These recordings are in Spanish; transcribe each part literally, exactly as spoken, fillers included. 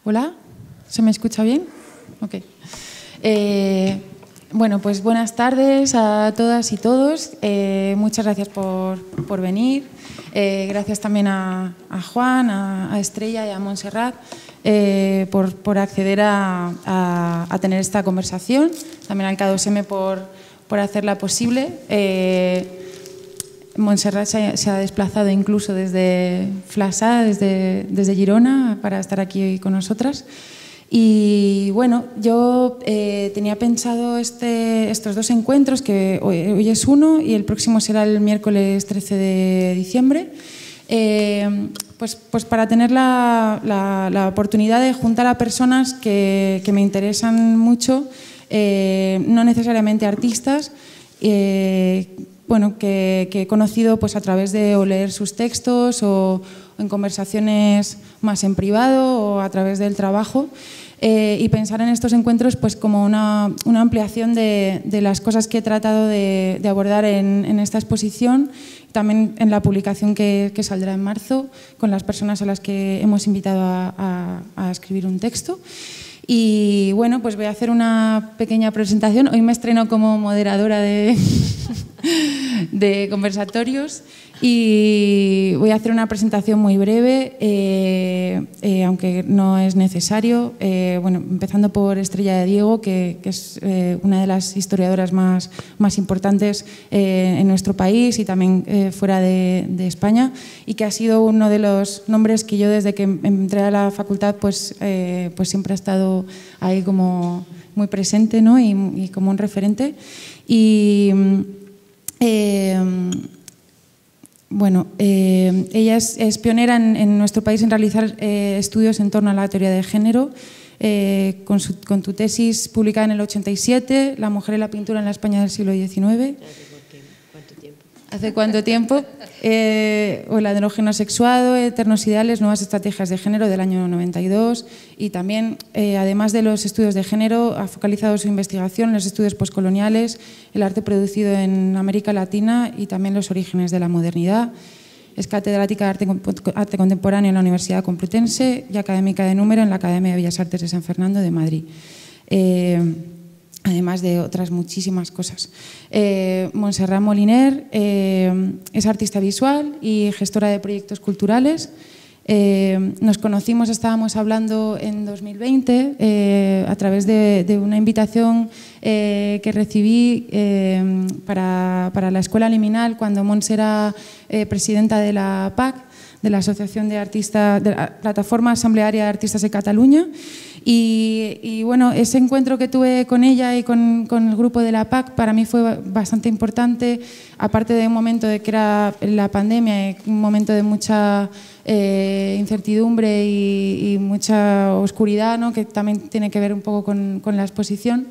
Hola, ¿se me escucha bien? Ok. Eh, bueno, pues buenas tardes a todas y todos. Eh, muchas gracias por, por venir. Eh, gracias también a, a Juan, a, a Estrella y a Montserrat eh, por, por acceder a, a, a tener esta conversación. También al K dos M por, por hacerla posible. Eh, Montserrat se, se ha desplazado incluso desde Flaçà, desde, desde Girona, para estar aquí con nosotras. Y bueno, yo eh, tenía pensado este, estos dos encuentros, que hoy, hoy es uno y el próximo será el miércoles trece de diciembre, eh, pues, pues para tener la, la, la oportunidad de juntar a personas que, que me interesan mucho, eh, no necesariamente artistas, eh, bueno, que, que he conocido pues, a través de o leer sus textos o, o en conversaciones más en privado o a través del trabajo. Eh, y pensar en estos encuentros pues, como una, una ampliación de, de las cosas que he tratado de, de abordar en, en esta exposición, también en la publicación que, que saldrá en marzo, con las personas a las que hemos invitado a, a, a escribir un texto. Y bueno, pues voy a hacer una pequeña presentación. Hoy me estreno como moderadora de, de conversatorios y voy a hacer una presentación muy breve, eh, eh, aunque no es necesario. Eh, bueno, empezando por Estrella de Diego, que, que es eh, una de las historiadoras más, más importantes eh, en nuestro país y también eh, fuera de, de España, y que ha sido uno de los nombres que yo desde que entré a la facultad pues, eh, pues siempre ha estado ahí como muy presente, ¿no? y, y como un referente. Y eh, bueno, eh, ella es, es pionera en, en nuestro país en realizar eh, estudios en torno a la teoría de género, eh, con, su, con tu tesis publicada en el ochenta y siete, La mujer y la pintura en la España del siglo diecinueve. ¿Cuánto tiempo? ¿Hace cuánto tiempo? Eh, o el andrógeno sexuado, eternos ideales, nuevas estrategias de género del año noventa y dos, y también, eh, además de los estudios de género, ha focalizado su investigación en los estudios postcoloniales, el arte producido en América Latina y también los orígenes de la modernidad. Es catedrática de arte, arte contemporáneo en la Universidad Complutense y académica de número en la Academia de Bellas Artes de San Fernando de Madrid. Eh, además de otras muchísimas cosas. Eh, Montserrat Moliner eh, es artista visual y gestora de proyectos culturales. Eh, nos conocimos, estábamos hablando en dos mil veinte eh, a través de, de una invitación eh, que recibí eh, para, para la Escuela Liminal cuando Mons era eh, presidenta de la P A C, de la Asociación de Artistas, de la Plataforma Asamblearia de Artistas de Cataluña. Y, y bueno, ese encuentro que tuve con ella y con, con el grupo de la P A C para mí fue bastante importante, aparte de un momento de que era la pandemia, un momento de mucha eh, incertidumbre y, y mucha oscuridad, ¿no? Que también tiene que ver un poco con, con la exposición.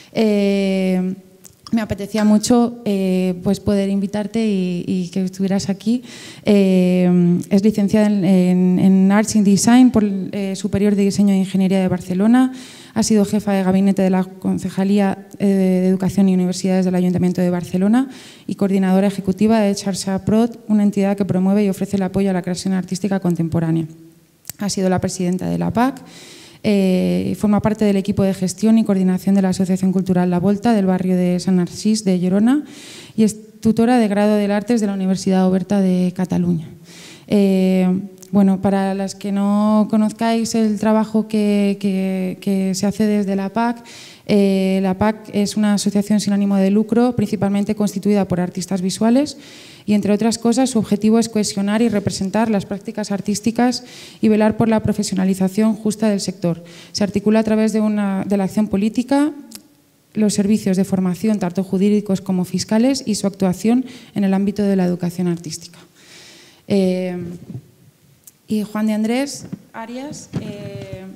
Eh, Me apetecía mucho eh, pues poder invitarte y, y que estuvieras aquí. Eh, es licenciada en, en, en Arts and Design por el eh, Superior de Diseño e Ingeniería de Barcelona. Ha sido jefa de gabinete de la Concejalía eh, de Educación y Universidades del Ayuntamiento de Barcelona y coordinadora ejecutiva de Xarxa Prod, una entidad que promueve y ofrece el apoyo a la creación artística contemporánea. Ha sido la presidenta de la P A C. Eh, forma parte del equipo de gestión y coordinación de la Asociación Cultural La Volta del barrio de Sant Narcís de Girona y es tutora de grado de Artes de la Universidad Oberta de Cataluña. Eh, bueno, para las que no conozcáis el trabajo que, que, que se hace desde la P A C, eh, la P A C es una asociación sin ánimo de lucro, principalmente constituida por artistas visuales, y entre otras cosas su objetivo es cohesionar y representar las prácticas artísticas y velar por la profesionalización justa del sector. Se articula a través de, una, de la acción política, los servicios de formación, tanto jurídicos como fiscales, y su actuación en el ámbito de la educación artística. Eh, y Juan de Andrés Arias eh,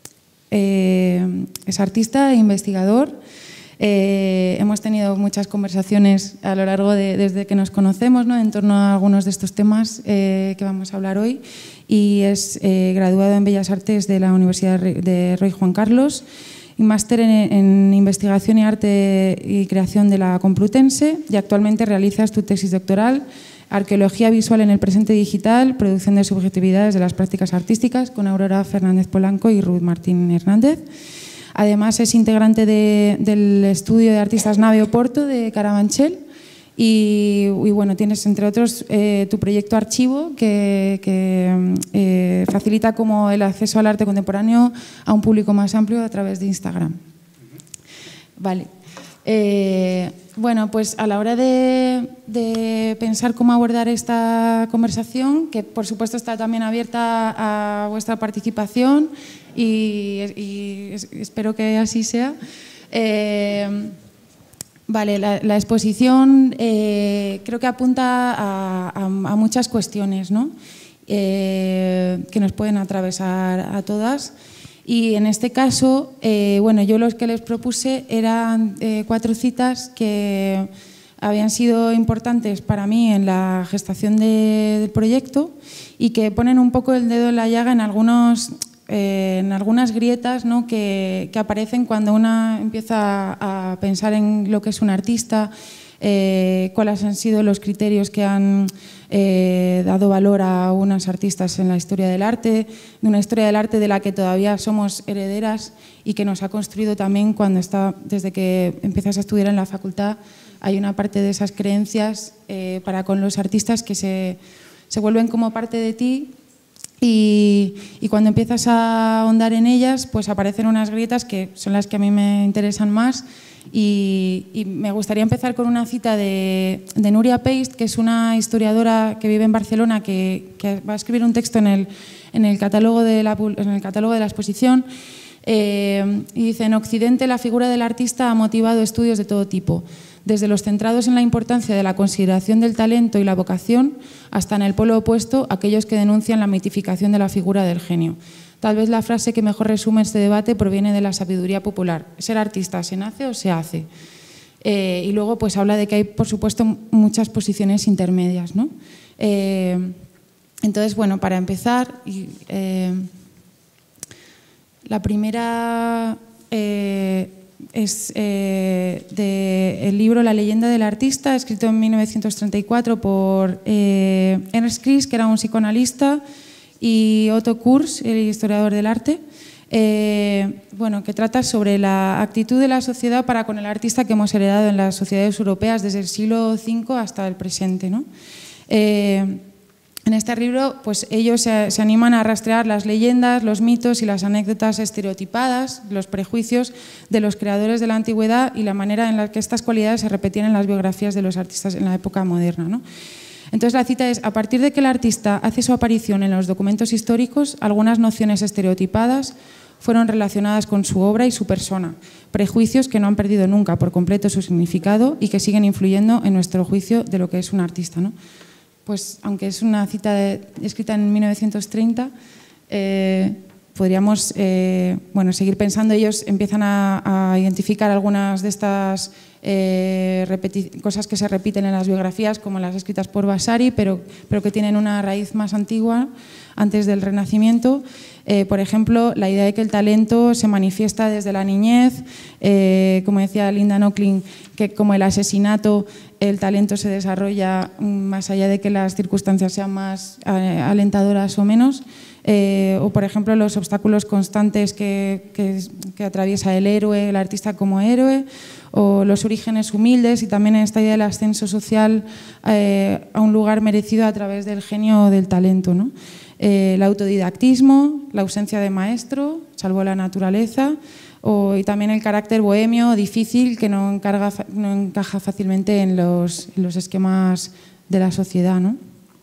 eh, es artista e investigador. Eh, hemos tenido muchas conversaciones a lo largo de desde que nos conocemos, ¿no? En torno a algunos de estos temas eh, que vamos a hablar hoy, y es eh, graduado en Bellas Artes de la Universidad de Rey Juan Carlos y máster en, en Investigación y Arte y Creación de la Complutense, y actualmente realiza su tesis doctoral Arqueología visual en el presente digital, producción de subjetividades de las prácticas artísticas, con Aurora Fernández Polanco y Ruth Martín Hernández. Además es integrante de, del estudio de artistas Nave Oporto de Carabanchel. Y, y bueno, tienes entre otros eh, tu proyecto Archivo, que, que eh, facilita como el acceso al arte contemporáneo a un público más amplio a través de Instagram. Vale. Eh, bueno, pues a la hora de, de pensar cómo abordar esta conversación, que por supuesto está también abierta a vuestra participación y, y espero que así sea. Eh, Vale, la, la exposición eh, creo que apunta a, a, a muchas cuestiones, ¿no? eh, que nos pueden atravesar a todas. Y en este caso, eh, bueno, yo los que les propuse eran eh, cuatro citas que habían sido importantes para mí en la gestación de, del proyecto y que ponen un poco el dedo en la llaga en algunos... Eh, en algunas grietas, ¿no? que, que aparecen cuando una empieza a pensar en lo que es un artista, eh, cuáles han sido los criterios que han eh, dado valor a unas artistas en la historia del arte, de una historia del arte de la que todavía somos herederas y que nos ha construido también cuando está, desde que empiezas a estudiar en la facultad, hay una parte de esas creencias eh, para con los artistas que se, se vuelven como parte de ti. Y, y cuando empiezas a ahondar en ellas, pues aparecen unas grietas que son las que a mí me interesan más. Y, y me gustaría empezar con una cita de, de Núria Peist, que es una historiadora que vive en Barcelona, que, que va a escribir un texto en el, en el, catálogo, de la, en el catálogo de la exposición. Eh, y dice, en Occidente la figura del artista ha motivado estudios de todo tipo, desde los centrados en la importancia de la consideración del talento y la vocación, hasta en el polo opuesto, aquellos que denuncian la mitificación de la figura del genio. Tal vez la frase que mejor resume este debate proviene de la sabiduría popular. ¿Ser artista se nace o se hace? Eh, y luego pues habla de que hay, por supuesto, muchas posiciones intermedias, ¿no? Eh, entonces, bueno, para empezar, eh, la primera... Eh, es eh, del libro La leyenda del artista, escrito en mil novecientos treinta y cuatro por eh, Ernst Kris, que era un psicoanalista, y Otto Kurz, el historiador del arte, eh, bueno, que trata sobre la actitud de la sociedad para con el artista que hemos heredado en las sociedades europeas desde el siglo cinco hasta el presente, ¿no? Eh, En este libro, pues ellos se, se animan a rastrear las leyendas, los mitos y las anécdotas estereotipadas, los prejuicios de los creadores de la antigüedad y la manera en la que estas cualidades se repetían en las biografías de los artistas en la época moderna, ¿no? Entonces la cita es, a partir de que el artista hace su aparición en los documentos históricos, algunas nociones estereotipadas fueron relacionadas con su obra y su persona, prejuicios que no han perdido nunca por completo su significado y que siguen influyendo en nuestro juicio de lo que es un artista, ¿no? Pues aunque es una cita de, escrita en mil novecientos treinta, eh, podríamos eh, bueno, seguir pensando. Ellos empiezan a, a identificar algunas de estas eh, cosas que se repiten en las biografías, como las escritas por Vasari, pero, pero que tienen una raíz más antigua, antes del Renacimiento. Eh, por ejemplo, la idea de que el talento se manifiesta desde la niñez, eh, como decía Linda Nochlin, que como el asesinato, el talento se desarrolla más allá de que las circunstancias sean más eh, alentadoras o menos. Eh, o, por ejemplo, los obstáculos constantes que, que, que atraviesa el héroe, el artista como héroe, o los orígenes humildes y también esta idea del ascenso social eh, a un lugar merecido a través del genio o del talento, ¿no? Eh, el autodidactismo, la ausencia de maestro, salvo la naturaleza, o, y también el carácter bohemio, difícil, que no, encarga, no encaja fácilmente en los, en los esquemas de la sociedad, ¿no?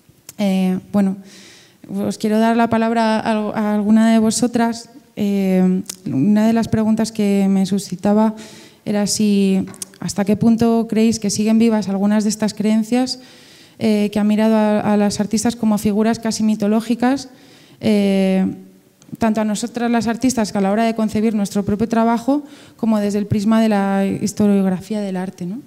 Eh, bueno, os quiero dar la palabra a, a alguna de vosotras. Eh, una de las preguntas que me suscitaba era si hasta qué punto creéis que siguen vivas algunas de estas creencias eh, que han mirado a, a las artistas como figuras casi mitológicas, eh, tanto a nosotras las artistas que a la hora de concebir nuestro propio trabajo, como desde el prisma de la historiografía del arte, ¿no?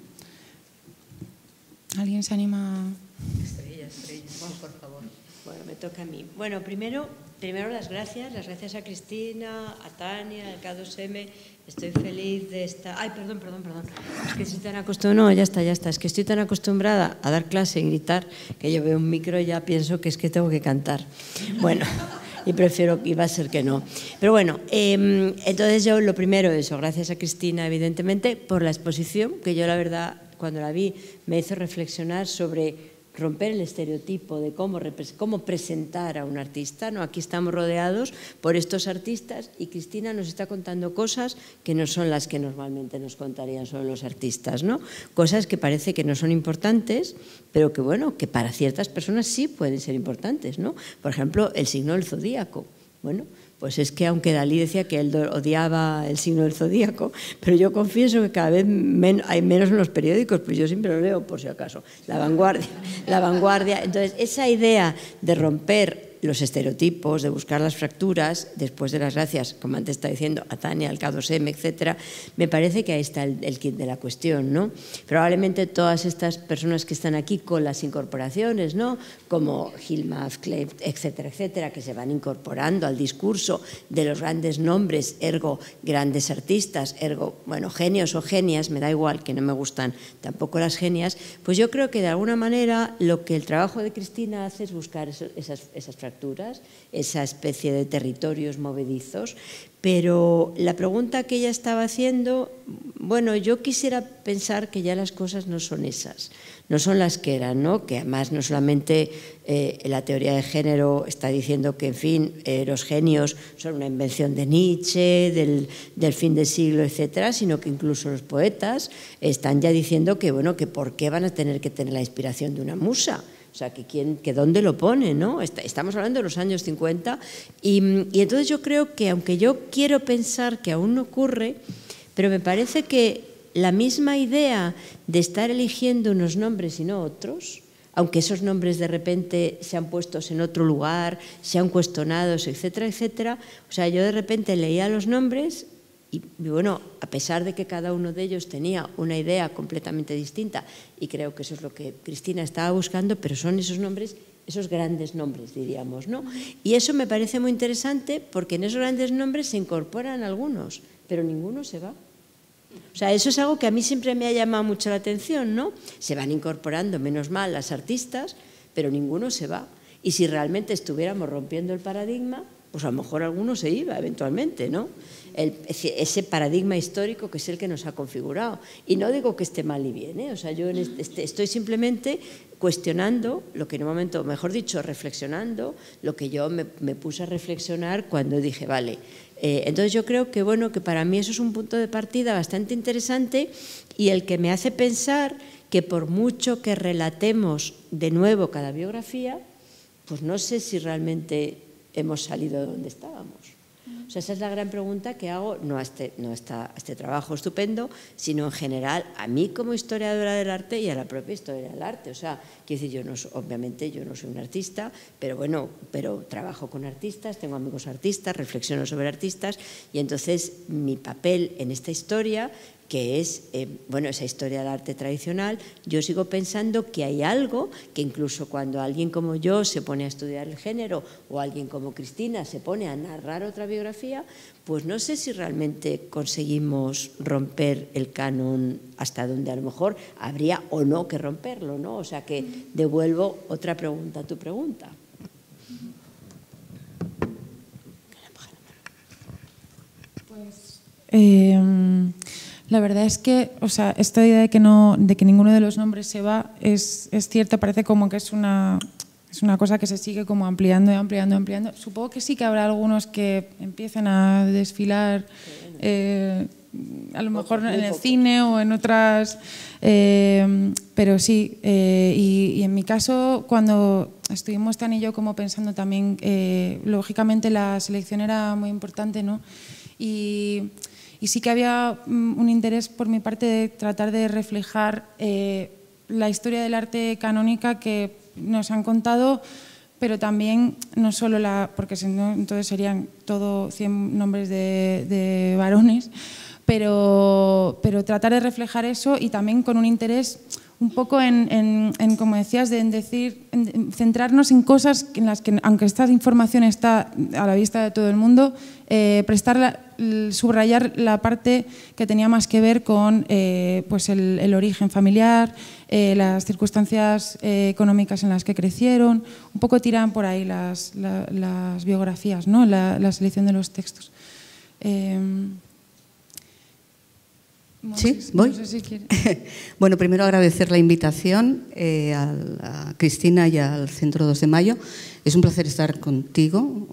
¿Alguien se anima? Estrella, estrella, Juan, por favor. Bueno, me toca a mí. Bueno, primero, primero las gracias, las gracias a Cristina, a Tania, al K dos M. Estoy feliz de estar... Ay, perdón, perdón, perdón. Es que estoy tan acostumbrada... No, ya está, ya está. Es que estoy tan acostumbrada a dar clase y gritar que yo veo un micro y ya pienso que es que tengo que cantar. Bueno, y prefiero que iba a ser que no. Pero bueno, eh, entonces yo lo primero eso, gracias a Cristina, evidentemente, por la exposición, que yo la verdad, cuando la vi, me hizo reflexionar sobre romper el estereotipo de cómo, cómo presentar a un artista, ¿no? Aquí estamos rodeados por estos artistas y Cristina nos está contando cosas que no son las que normalmente nos contarían sobre los artistas, ¿no? Cosas que parece que no son importantes, pero que, bueno, que para ciertas personas sí pueden ser importantes, ¿no? Por ejemplo, el signo del zodíaco. Bueno, pues es que aunque Dalí decía que él odiaba el signo del zodíaco, pero yo confieso que cada vez men hay menos en los periódicos, pues yo siempre lo leo por si acaso. La Vanguardia, la Vanguardia. Entonces, esa idea de romper los estereotipos, de buscar las fracturas, después de las gracias, como antes está diciendo, a Tania, al K dos M, etcétera, me parece que ahí está el, el kit de la cuestión, ¿no? Probablemente todas estas personas que están aquí con las incorporaciones, ¿no? Como Hilma af Kleve, etcétera, etcétera, que se van incorporando al discurso de los grandes nombres, ergo grandes artistas, ergo, bueno, genios o genias, me da igual, que no me gustan tampoco las genias, pues yo creo que de alguna manera lo que el trabajo de Cristina hace es buscar eso, esas, esas fracturas, esa especie de territorios movedizos, pero la pregunta que ella estaba haciendo, bueno, yo quisiera pensar que ya las cosas no son esas, no son las que eran, ¿no? Que además no solamente eh, la teoría de género está diciendo que, en fin, eh, los genios son una invención de Nietzsche, del, del fin del siglo, etcétera, sino que incluso los poetas están ya diciendo que, bueno, que por qué van a tener que tener la inspiración de una musa. O sea, que, quién, que dónde lo pone, ¿no? Estamos hablando de los años cincuenta y, y entonces yo creo que, aunque yo quiero pensar que aún no ocurre, pero me parece que la misma idea de estar eligiendo unos nombres y no otros, aunque esos nombres de repente sean puestos en otro lugar, sean cuestionados, etcétera, etcétera, o sea, yo de repente leía los nombres y, bueno, a pesar de que cada uno de ellos tenía una idea completamente distinta, y creo que eso es lo que Cristina estaba buscando, pero son esos nombres, esos grandes nombres, diríamos, ¿no? Y eso me parece muy interesante porque en esos grandes nombres se incorporan algunos, pero ninguno se va. O sea, eso es algo que a mí siempre me ha llamado mucho la atención, ¿no? Se van incorporando, menos mal, las artistas, pero ninguno se va. Y si realmente estuviéramos rompiendo el paradigma, pues a lo mejor alguno se iba eventualmente, ¿no? El, ese paradigma histórico que es el que nos ha configurado. Y no digo que esté mal y bien, ¿eh? O sea, yo en este, estoy simplemente cuestionando lo que en un momento, mejor dicho, reflexionando, lo que yo me, me puse a reflexionar cuando dije, vale, eh, entonces yo creo que, bueno, que para mí eso es un punto de partida bastante interesante y el que me hace pensar que por mucho que relatemos de nuevo cada biografía, pues no sé si realmente hemos salido de donde estábamos. O sea, esa es la gran pregunta que hago, no a este, no a esta, a este trabajo estupendo, sino en general a mí como historiadora del arte y a la propia historia del arte. O sea, quiero decir, yo no, obviamente yo no soy un artista, pero bueno, pero trabajo con artistas, tengo amigos artistas, reflexiono sobre artistas y entonces mi papel en esta historia, que es, eh, bueno, esa historia del arte tradicional, yo sigo pensando que hay algo que incluso cuando alguien como yo se pone a estudiar el género o alguien como Cristina se pone a narrar otra biografía, pues no sé si realmente conseguimos romper el canon hasta donde a lo mejor habría o no que romperlo, ¿no? O sea que devuelvo otra pregunta a tu pregunta. Pues... Eh... La verdad es que, o sea, esta idea de que, no, de que ninguno de los nombres se va es, es cierta, parece como que es una, es una cosa que se sigue como ampliando y ampliando y ampliando. Supongo que sí que habrá algunos que empiecen a desfilar, eh, a lo mejor en el cine o en otras, eh, pero sí. Eh, y, y en mi caso, cuando estuvimos Tan y yo como pensando también, eh, lógicamente la selección era muy importante, ¿no? Y... Y sí que había un interés por mi parte de tratar de reflejar eh, la historia del arte canónica que nos han contado, pero también no solo la, porque si no, entonces serían todo cien nombres de, de varones, pero, pero tratar de reflejar eso y también con un interés un poco en, en, en como decías, de, en decir, en centrarnos en cosas en las que, aunque esta información está a la vista de todo el mundo, eh, prestar la, subrayar la parte que tenía más que ver con eh, pues el, el origen familiar, eh, las circunstancias eh, económicas en las que crecieron, un poco tiran por ahí las, la, las biografías, ¿no? la, la selección de los textos. Eh, Sí, Moses, voy. No sé si quiere. Bueno, primero agradecer la invitación eh, a, a Cristina y al Centro dos de Mayo. Es un placer estar contigo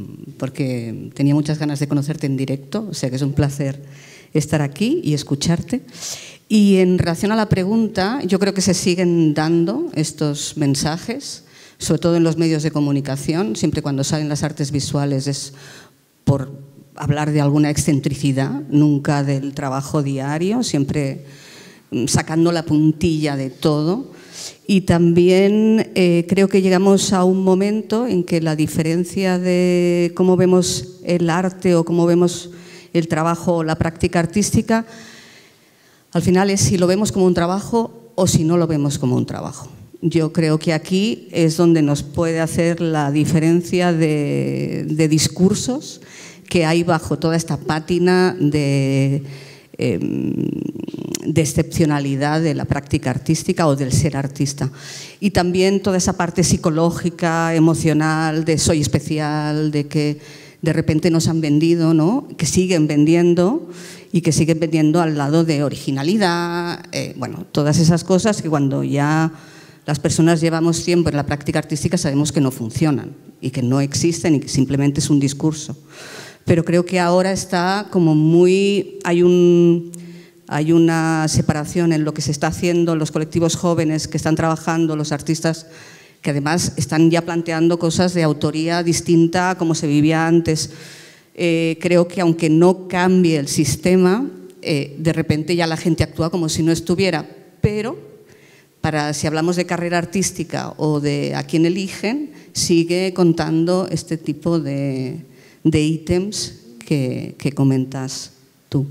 porque tenía muchas ganas de conocerte en directo, o sea que es un placer estar aquí y escucharte. Y en relación a la pregunta, yo creo que se siguen dando estos mensajes, sobre todo en los medios de comunicación. Siempre cuando salen las artes visuales es por hablar de alguna excentricidad, nunca del trabajo diario, siempre sacando la puntilla de todo. Y también eh, creo que llegamos a un momento en que la diferencia de cómo vemos el arte o cómo vemos el trabajo o la práctica artística, al final es si lo vemos como un trabajo o si no lo vemos como un trabajo. Yo creo que aquí es donde nos puede hacer la diferencia de, de discursos que hay bajo toda esta pátina de, eh, de excepcionalidad de la práctica artística o del ser artista. Y también toda esa parte psicológica, emocional, de soy especial, de que de repente nos han vendido, ¿no? Que siguen vendiendo y que siguen vendiendo al lado de originalidad, eh, bueno, todas esas cosas que cuando ya las personas llevamos tiempo en la práctica artística sabemos que no funcionan y que no existen y que simplemente es un discurso. Pero creo que ahora está como muy… Hay, un, hay una separación en lo que se está haciendo, los colectivos jóvenes que están trabajando, los artistas que además están ya planteando cosas de autoría distinta a como se vivía antes. Eh, creo que aunque no cambie el sistema, eh, de repente ya la gente actúa como si no estuviera. Pero para, si hablamos de carrera artística o de a quién eligen, sigue contando este tipo de… de ítems que, que comentas tú.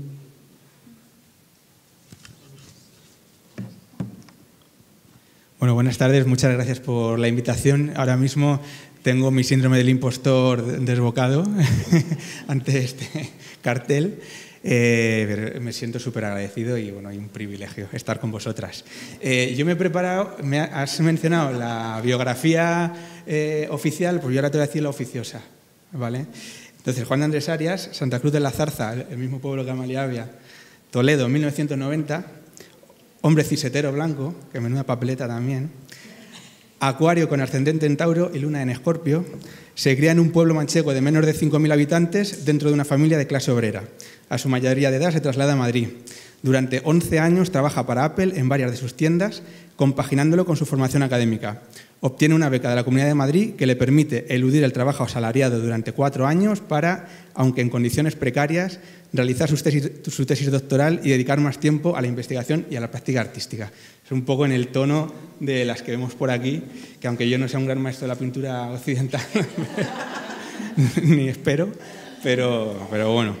Bueno, buenas tardes, muchas gracias por la invitación. Ahora mismo tengo mi síndrome del impostor desbocado ante este cartel. Eh, me siento súper agradecido y bueno, hay un privilegio estar con vosotras. Eh, yo me he preparado, me has mencionado la biografía eh, oficial, pues yo ahora te voy a decir la oficiosa, ¿vale? Entonces, Juan de Andrés Arias, Santa Cruz de la Zarza, el mismo pueblo que Amaliabia, Toledo, mil novecientos noventa, hombre cisetero blanco, que menuda papeleta también, Acuario con ascendente en Tauro y luna en Escorpio, se cría en un pueblo manchego de menos de cinco mil habitantes dentro de una familia de clase obrera. A su mayoría de edad se traslada a Madrid. Durante once años trabaja para Apple en varias de sus tiendas, compaginándolo con su formación académica. Obtiene una beca de la Comunidad de Madrid que le permite eludir el trabajo asalariado durante cuatro años para, aunque en condiciones precarias, realizar su tesis, su tesis doctoral y dedicar más tiempo a la investigación y a la práctica artística. Es un poco en el tono de las que vemos por aquí, que aunque yo no sea un gran maestro de la pintura occidental, ni espero, pero, pero bueno.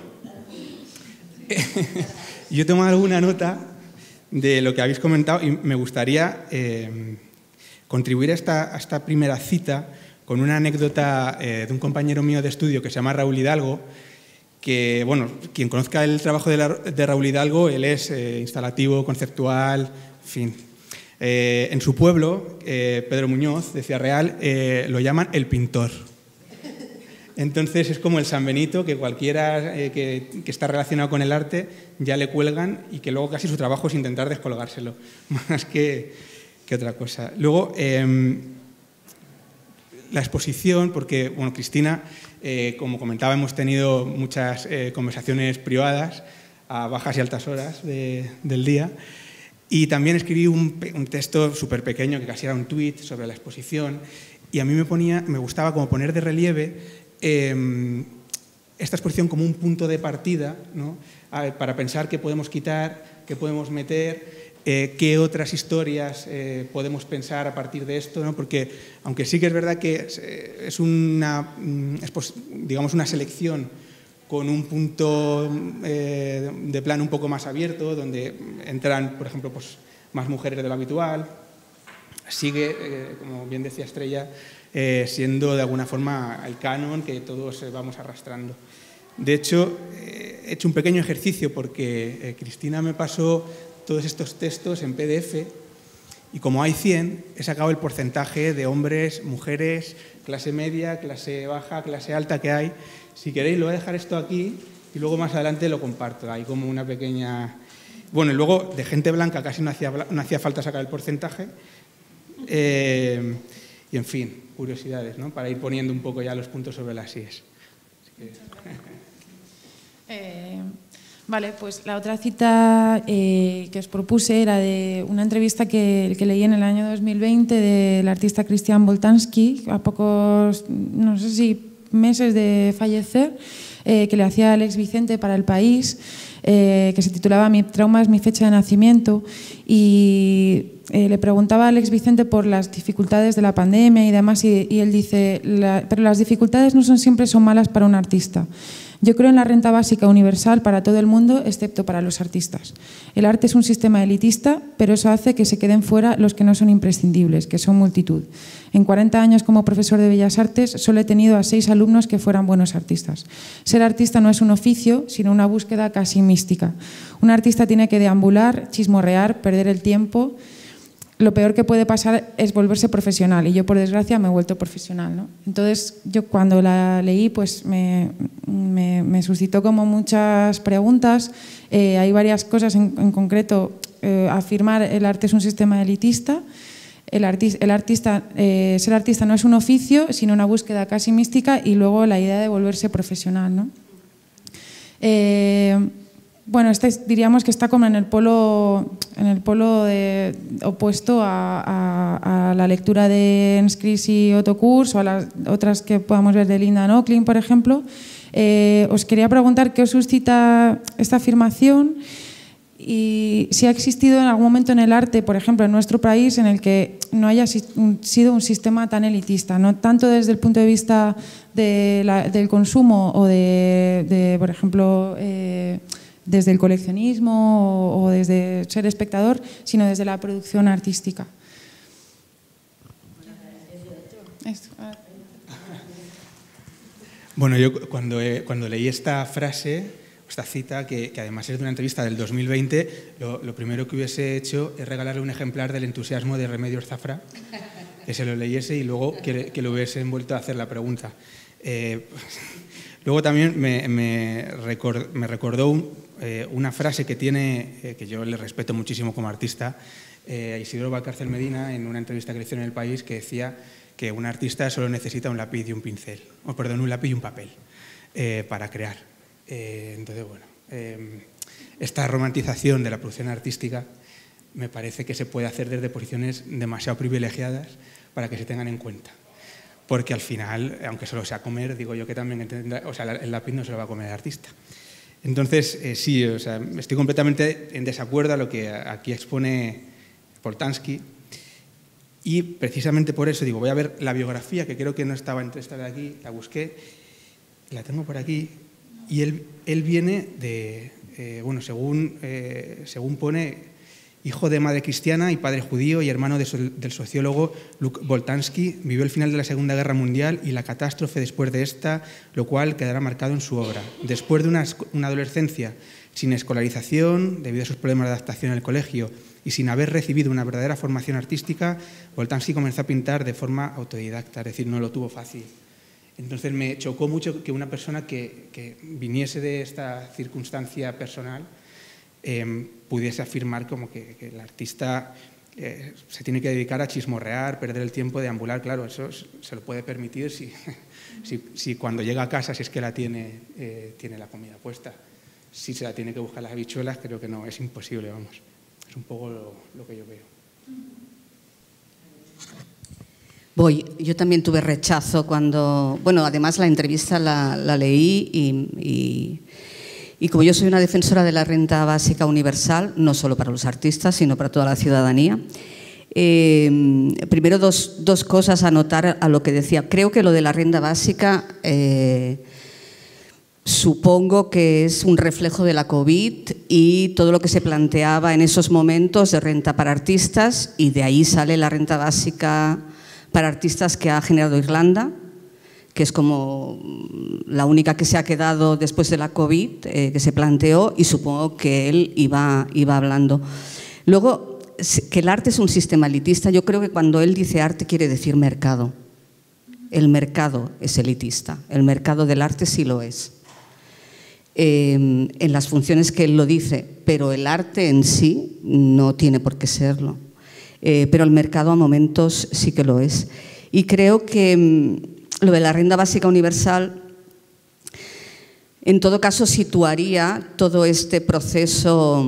Yo tomo alguna nota de lo que habéis comentado y me gustaría eh, contribuir a esta, a esta primera cita con una anécdota eh, de un compañero mío de estudio que se llama Raúl Hidalgo, que, bueno, quien conozca el trabajo de, la, de Raúl Hidalgo, él es eh, instalativo, conceptual, en fin. Eh, en su pueblo, eh, Pedro Muñoz, de Ciudad Real, eh, lo llaman el pintor. Entonces es como el San Benito, que cualquiera eh, que, que está relacionado con el arte ya le cuelgan y que luego casi su trabajo es intentar descolgárselo, más que, que otra cosa. Luego, eh, la exposición, porque, bueno, Cristina, eh, como comentaba, hemos tenido muchas eh, conversaciones privadas a bajas y altas horas de, del día, y también escribí un, un texto súper pequeño, que casi era un tuit, sobre la exposición, y a mí me, ponía, me gustaba como poner de relieve Eh, esta exposición como un punto de partida, ¿no? Ver, para pensar qué podemos quitar, qué podemos meter, eh, qué otras historias eh, podemos pensar a partir de esto, ¿no? Porque aunque sí que es verdad que es, es una, digamos, una selección con un punto eh, de plano un poco más abierto, donde entran, por ejemplo, pues, más mujeres de lo habitual. Sigue, eh, como bien decía Estrella, eh, siendo de alguna forma el canon que todos eh, vamos arrastrando. De hecho, eh, he hecho un pequeño ejercicio porque eh, Cristina me pasó todos estos textos en P D F y como hay cien, he sacado el porcentaje de hombres, mujeres, clase media, clase baja, clase alta que hay. Si queréis, lo voy a dejar esto aquí y luego más adelante lo comparto. Hay como una pequeña... Bueno, y luego de gente blanca casi no hacía, no hacía falta sacar el porcentaje. Eh, y en fin, curiosidades, ¿no? Para ir poniendo un poco ya los puntos sobre las íes. Así que... eh, vale, pues la otra cita eh, que os propuse era de una entrevista que, que leí en el año dos mil veinte del artista Christian Boltanski, a pocos, no sé si meses de fallecer, eh, que le hacía Alex Vicente para El País, eh, que se titulaba Mi trauma es mi fecha de nacimiento, y eh, le preguntaba a Alex Vicente por las dificultades de la pandemia y demás, y, y él dice, la, pero las dificultades no son siempre son malas para un artista. Yo creo en la renta básica universal para todo el mundo, excepto para los artistas. El arte es un sistema elitista, pero eso hace que se queden fuera los que no son imprescindibles, que son multitud. En cuarenta años como profesor de Bellas Artes solo he tenido a seis alumnos que fueran buenos artistas. Ser artista no es un oficio, sino una búsqueda casi mística. Un artista tiene que deambular, chismorrear, perder el tiempo. Lo peor que puede pasar es volverse profesional y yo, por desgracia, me he vuelto profesional, ¿no? Entonces, yo cuando la leí, pues me, me, me suscitó como muchas preguntas. Eh, hay varias cosas en, en concreto. Eh, afirmar el arte es un sistema elitista. El, arti el artista, eh, ser artista no es un oficio, sino una búsqueda casi mística, y luego la idea de volverse profesional, ¿no? Eh, Bueno, este, diríamos que está como en el polo, en el polo de, opuesto a, a, a la lectura de Enskris y Otto Kurz o a las otras que podamos ver de Linda Nochlin, por ejemplo. Eh, os quería preguntar qué os suscita esta afirmación y si ha existido en algún momento en el arte, por ejemplo, en nuestro país, en el que no haya sido un sistema tan elitista, no tanto desde el punto de vista de la, del consumo o de, de por ejemplo, eh, desde el coleccionismo o, o desde ser espectador, sino desde la producción artística. Bueno, yo cuando, eh, cuando leí esta frase, esta cita, que, que además es de una entrevista del dos mil veinte, lo, lo primero que hubiese hecho es regalarle un ejemplar del entusiasmo de Remedios Zafra, que se lo leyese y luego que, que le hubiesen vuelto a hacer la pregunta. Eh, luego también me, me, record, me recordó un, eh, una frase que tiene, eh, que yo le respeto muchísimo como artista, eh, a Isidoro Valcárcel Medina, en una entrevista que le hicieron en El País, que decía que un artista solo necesita un lápiz y un pincel, o perdón, un lápiz y un papel eh, para crear. Eh, entonces, bueno, eh, esta romantización de la producción artística me parece que se puede hacer desde posiciones demasiado privilegiadas para que se tengan en cuenta. Porque al final, aunque solo sea comer, digo yo que también entenderá, o sea, el lápiz no se lo va a comer el artista. Entonces, eh, sí, o sea, estoy completamente en desacuerdo a lo que aquí expone Boltanski. Y precisamente por eso digo, voy a ver la biografía, que creo que no estaba entre esta de aquí, la busqué, la tengo por aquí, y él, él viene de, eh, bueno, según, eh, según pone, hijo de madre cristiana y padre judío y hermano de so, del sociólogo Luc Boltanski, vivió el final de la Segunda Guerra Mundial y la catástrofe después de esta, lo cual quedará marcado en su obra. Después de una, una adolescencia sin escolarización, debido a sus problemas de adaptación en el colegio, y sin haber recibido una verdadera formación artística, Boltanski comenzó a pintar de forma autodidacta, es decir, no lo tuvo fácil. Entonces me chocó mucho que una persona que, que viniese de esta circunstancia personal eh, pudiese afirmar como que, que el artista eh, se tiene que dedicar a chismorrear, perder el tiempo, deambular. Claro, eso se lo puede permitir si, si, si cuando llega a casa, si es que la tiene, eh, tiene la comida puesta. Si se la tiene que buscar las habichuelas, creo que no, es imposible, vamos. Es un poco lo, lo que yo veo. Voy, yo también tuve rechazo cuando, bueno, además la entrevista la, la leí y, y, y como yo soy una defensora de la renta básica universal, no solo para los artistas, sino para toda la ciudadanía, eh, primero dos, dos cosas a notar a lo que decía. Creo que lo de la renta básica, eh, supongo que es un reflejo de la COVID y todo lo que se planteaba en esos momentos de renta para artistas, y de ahí sale la renta básica para artistas que ha generado Irlanda, que es como la única que se ha quedado después de la COVID, eh, que se planteó, y supongo que él iba, iba hablando. Luego, que el arte es un sistema elitista, yo creo que cuando él dice arte quiere decir mercado. El mercado es elitista, el mercado del arte sí lo es. Eh, en las funciones que él lo dice, pero el arte en sí no tiene por qué serlo. Eh, pero el mercado a momentos sí que lo es. Y creo que mmm, lo de la renta básica universal, en todo caso, situaría todo este proceso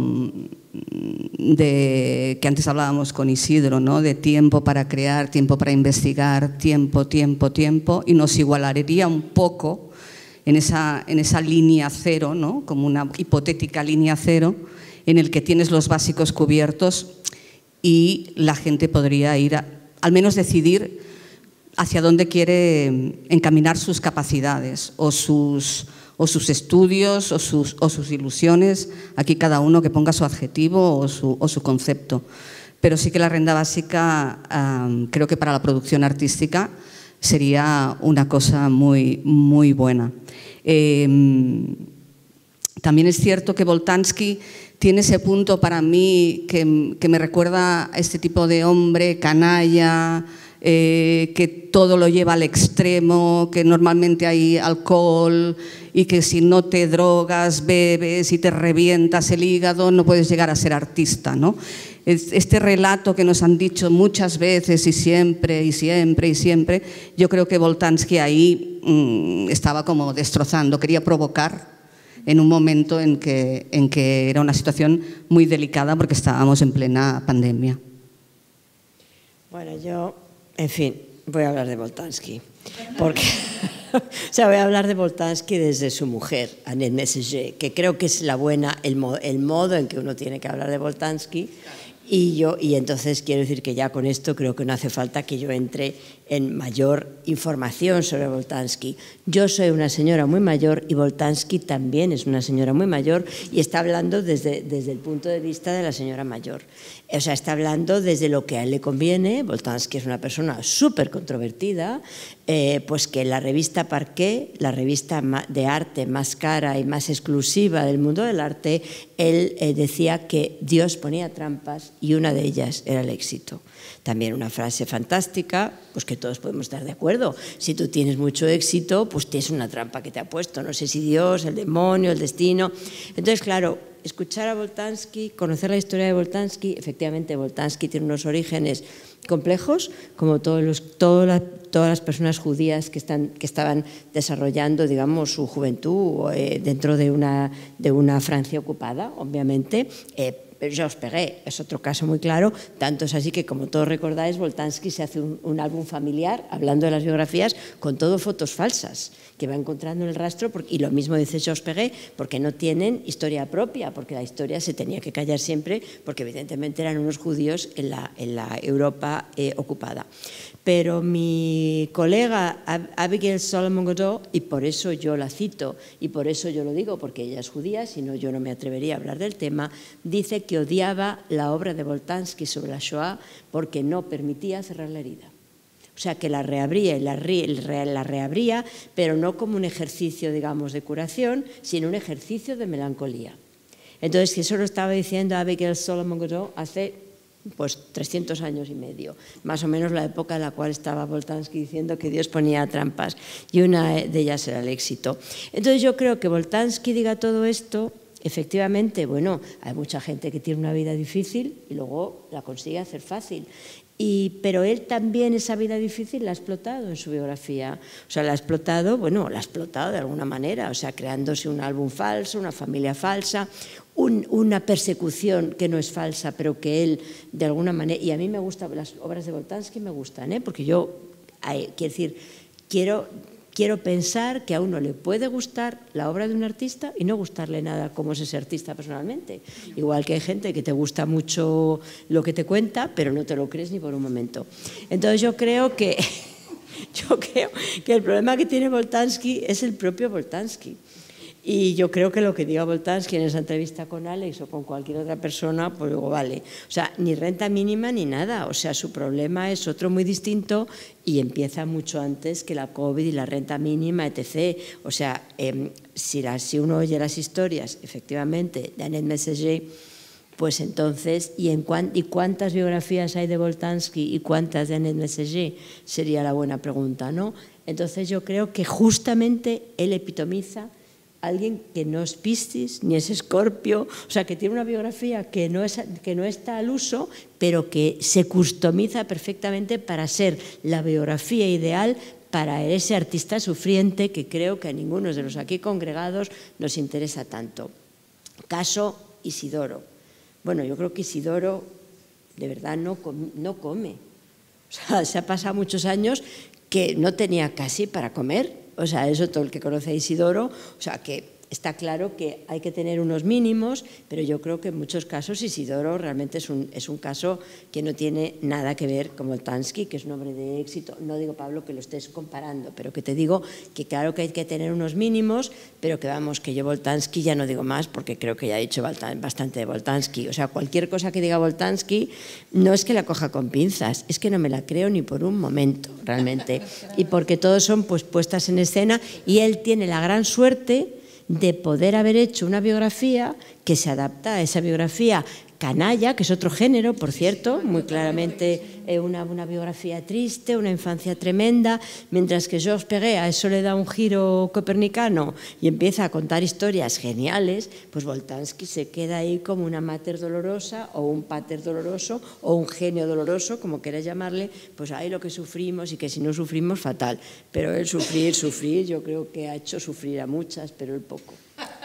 de, que antes hablábamos con Isidro, ¿no? De tiempo para crear, tiempo para investigar, tiempo, tiempo, tiempo, y nos igualaría un poco en esa, en esa línea cero, ¿no? Como una hipotética línea cero, en el que tienes los básicos cubiertos y la gente podría ir, a, al menos decidir hacia dónde quiere encaminar sus capacidades o sus, o sus estudios o sus, o sus ilusiones. Aquí cada uno que ponga su adjetivo o su, o su concepto. Pero sí que la renta básica, um, creo que para la producción artística sería una cosa muy, muy buena. Eh, también es cierto que Boltanski tiene ese punto para mí que, que me recuerda a este tipo de hombre canalla, eh, que todo lo lleva al extremo, que normalmente hay alcohol y que si no te drogas, bebes y te revientas el hígado, no puedes llegar a ser artista, ¿no? Este relato que nos han dicho muchas veces y siempre y siempre y siempre, yo creo que Boltanski ahí mmm, estaba como destrozando, quería provocar en un momento en que, en que era una situación muy delicada porque estábamos en plena pandemia. Bueno, yo, en fin, voy a hablar de Boltanski, porque o sea, voy a hablar de Boltanski desde su mujer, Annette Messager, que creo que es la buena, el, mo el modo en que uno tiene que hablar de Boltanski. Y, yo, y entonces quiero decir que ya con esto creo que no hace falta que yo entre en mayor información sobre Boltanski. Yo soy una señora muy mayor y Boltanski también es una señora muy mayor y está hablando desde, desde el punto de vista de la señora mayor. O sea, está hablando desde lo que a él le conviene. Boltanski es una persona súper controvertida, eh, pues que la revista Parquet, la revista de arte más cara y más exclusiva del mundo del arte, él eh, decía que Dios ponía trampas y una de ellas era el éxito. También una frase fantástica, pues que todos podemos estar de acuerdo. Si tú tienes mucho éxito, pues tienes una trampa que te ha puesto. No sé si Dios, el demonio, el destino. Entonces, claro, escuchar a Boltanski, conocer la historia de Boltanski, efectivamente Boltanski tiene unos orígenes complejos, como todos los, toda la, todas las personas judías que, están, que estaban desarrollando, digamos, su juventud eh, dentro de una, de una Francia ocupada, obviamente. Eh, Georges Perec es otro caso muy claro, tanto es así que, como todos recordáis, Boltanski se hace un, un álbum familiar, hablando de las biografías, con todo fotos falsas, que va encontrando en el rastro, porque, y lo mismo dice Georges Perec, porque no tienen historia propia, porque la historia se tenía que callar siempre, porque evidentemente eran unos judíos en la, en la Europa eh, ocupada. Pero mi colega Abigail Solomon Godeau, y por eso yo la cito, y por eso yo lo digo, porque ella es judía, si no yo no me atrevería a hablar del tema, dice que odiaba la obra de Boltanski sobre la Shoah porque no permitía cerrar la herida. O sea, que la reabría y la, re, la reabría, pero no como un ejercicio, digamos, de curación, sino un ejercicio de melancolía. Entonces, eso lo estaba diciendo Abigail Solomon Godeau hace pues trescientos años y medio, más o menos la época en la cual estaba Boltanski diciendo que Dios ponía trampas, y una de ellas era el éxito. Entonces yo creo que Boltanski diga todo esto, efectivamente, bueno, hay mucha gente que tiene una vida difícil y luego la consigue hacer fácil. Y, pero él también esa vida difícil la ha explotado en su biografía. O sea, la ha explotado, bueno, la ha explotado de alguna manera, o sea, creándose un álbum falso, una familia falsa, un, una persecución que no es falsa, pero que él, de alguna manera, y a mí me gustan, las obras de Boltanski me gustan, ¿eh? Porque yo, hay, quiero decir, quiero... Quiero pensar que a uno le puede gustar la obra de un artista y no gustarle nada como es ese artista personalmente. Igual que hay gente que te gusta mucho lo que te cuenta, pero no te lo crees ni por un momento. Entonces yo creo que, yo creo que el problema que tiene Boltanski es el propio Boltanski. Y yo creo que lo que diga Boltanski en esa entrevista con Alex o con cualquier otra persona, pues luego vale. O sea, ni renta mínima ni nada. O sea, su problema es otro muy distinto y empieza mucho antes que la COVID y la renta mínima, etcétera. O sea, eh, si, la, si uno oye las historias, efectivamente, de Annette Messager, pues entonces, ¿y, en cuán, ¿y cuántas biografías hay de Boltanski y cuántas de Annette Messager? Sería la buena pregunta, ¿no? Entonces yo creo que justamente él epitomiza alguien que no es Piscis ni es Escorpio, o sea, que tiene una biografía que no, es, que no está al uso, pero que se customiza perfectamente para ser la biografía ideal para ese artista sufriente que creo que a ninguno de los aquí congregados nos interesa tanto. Caso Isidoro. Bueno, yo creo que Isidoro de verdad no, com no come. O sea, se ha pasado muchos años que no tenía casi para comer. O sea, eso todo el que conoce a Isidoro, o sea, que está claro que hay que tener unos mínimos, pero yo creo que en muchos casos Isidoro realmente es un, es un caso que no tiene nada que ver con Boltanski, que es un hombre de éxito. No digo, Pablo, que lo estés comparando, pero que te digo que claro que hay que tener unos mínimos, pero que vamos, que yo Boltanski ya no digo más porque creo que ya he dicho bastante de Boltanski. O sea, cualquier cosa que diga Boltanski no es que la coja con pinzas, es que no me la creo ni por un momento, realmente. Y porque todos son pues puestas en escena y él tiene la gran suerte de poder haber hecho una biografía que se adapta a esa biografía canalla, que es otro género, por cierto, muy claramente eh, una, una biografía triste, una infancia tremenda, mientras que Georges Perec a eso le da un giro copernicano y empieza a contar historias geniales, pues Boltanski se queda ahí como una mater dolorosa o un pater doloroso o un genio doloroso, como quieras llamarle, pues ahí lo que sufrimos y que si no sufrimos, fatal. Pero él sufrir, sufrir, yo creo que ha hecho sufrir a muchas, pero él poco.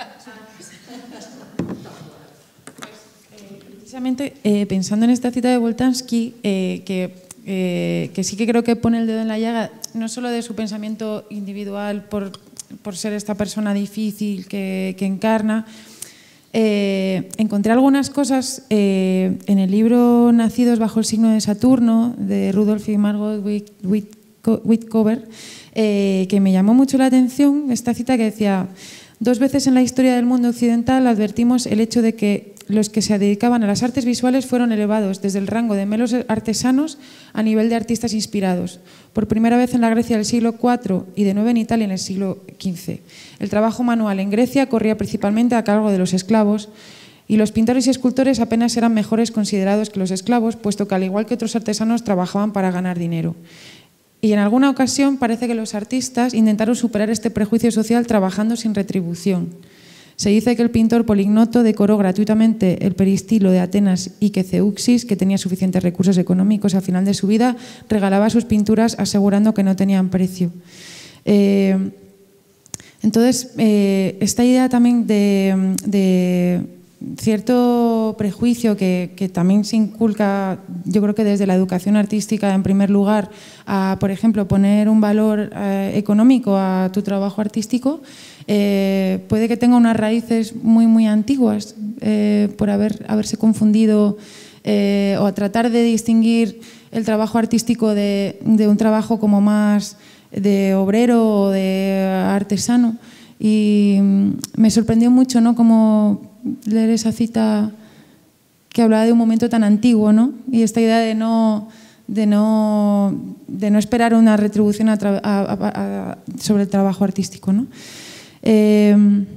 Precisamente eh, pensando en esta cita de Boltanski, eh, que, eh, que sí que creo que pone el dedo en la llaga, no solo de su pensamiento individual por, por ser esta persona difícil que, que encarna, eh, encontré algunas cosas eh, en el libro Nacidos bajo el signo de Saturno, de Rudolf y Margot Whitcover, eh, que me llamó mucho la atención, esta cita que decía: dos veces en la historia del mundo occidental advertimos el hecho de que los que se dedicaban a las artes visuales fueron elevados desde el rango de meros artesanos a nivel de artistas inspirados. Por primera vez en la Grecia del siglo cuatro y de nuevo en Italia en el siglo quince. El trabajo manual en Grecia corría principalmente a cargo de los esclavos y los pintores y escultores apenas eran mejores considerados que los esclavos, puesto que al igual que otros artesanos trabajaban para ganar dinero. Y en alguna ocasión parece que los artistas intentaron superar este prejuicio social trabajando sin retribución. Se dice que el pintor polignoto decoró gratuitamente el peristilo de Atenas y que Zeuxis, que tenía suficientes recursos económicos al final de su vida, regalaba sus pinturas asegurando que no tenían precio. Eh, entonces, eh, esta idea también de, de cierto prejuicio que, que también se inculca, yo creo que desde la educación artística en primer lugar, a, por ejemplo, poner un valor eh, económico a tu trabajo artístico, eh, puede que tenga unas raíces muy, muy antiguas eh, por haber, haberse confundido eh, o a tratar de distinguir el trabajo artístico de, de un trabajo como más de obrero o de artesano. Y me sorprendió mucho, ¿no?, como leer esa cita que hablaba de un momento tan antiguo, ¿no? Y esta idea de no, de no, de no esperar una retribución a a, a, a, sobre el trabajo artístico, ¿no? Eh,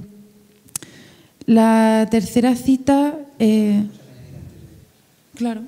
la tercera cita, eh, claro.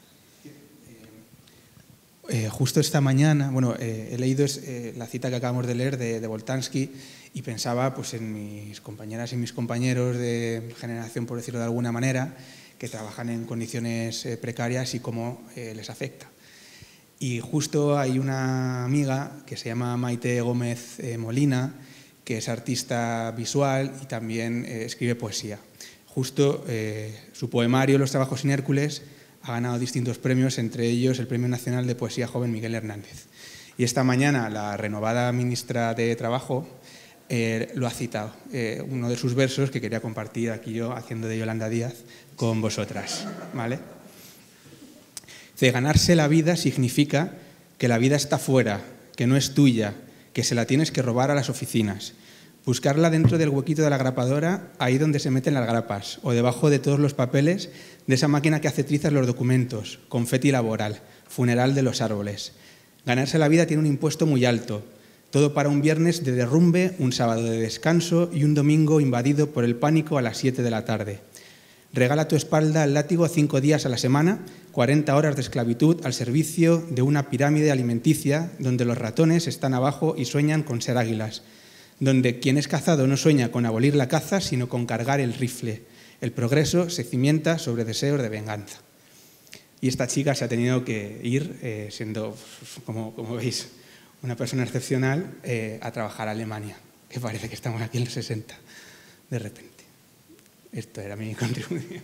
Eh, justo esta mañana, bueno, eh, he leído es, eh, la cita que acabamos de leer de, de Boltanski y pensaba pues, en mis compañeras y mis compañeros de generación, por decirlo de alguna manera, que trabajan en condiciones eh, precarias y cómo eh, les afecta. Y justo hay una amiga que se llama Maite Gómez eh, Molina, que es artista visual y también eh, escribe poesía. Justo eh, su poemario Los trabajos sin Hércules ha ganado distintos premios, entre ellos el Premio Nacional de Poesía Joven Miguel Hernández. Y esta mañana la renovada ministra de Trabajo eh, lo ha citado, eh, uno de sus versos que quería compartir aquí yo, haciendo de Yolanda Díaz, con vosotras, ¿vale? Dice: ganarse la vida significa que la vida está fuera, que no es tuya, que se la tienes que robar a las oficinas. buscarla dentro del huequito de la grapadora, ahí donde se meten las grapas, o debajo de todos los papeles de esa máquina que hace trizas los documentos, confeti laboral, funeral de los árboles. Ganarse la vida tiene un impuesto muy alto, todo para un viernes de derrumbe, un sábado de descanso y un domingo invadido por el pánico a las siete de la tarde. Regala tu espalda al látigo cinco días a la semana, cuarenta horas de esclavitud al servicio de una pirámide alimenticia donde los ratones están abajo y sueñan con ser águilas, donde quien es cazado no sueña con abolir la caza, sino con cargar el rifle. El progreso se cimienta sobre deseos de venganza. Y esta chica se ha tenido que ir, eh, siendo, como, como veis, una persona excepcional, eh, a trabajar a Alemania, que parece que estamos aquí en los sesenta, de repente. Esto era mi contribución.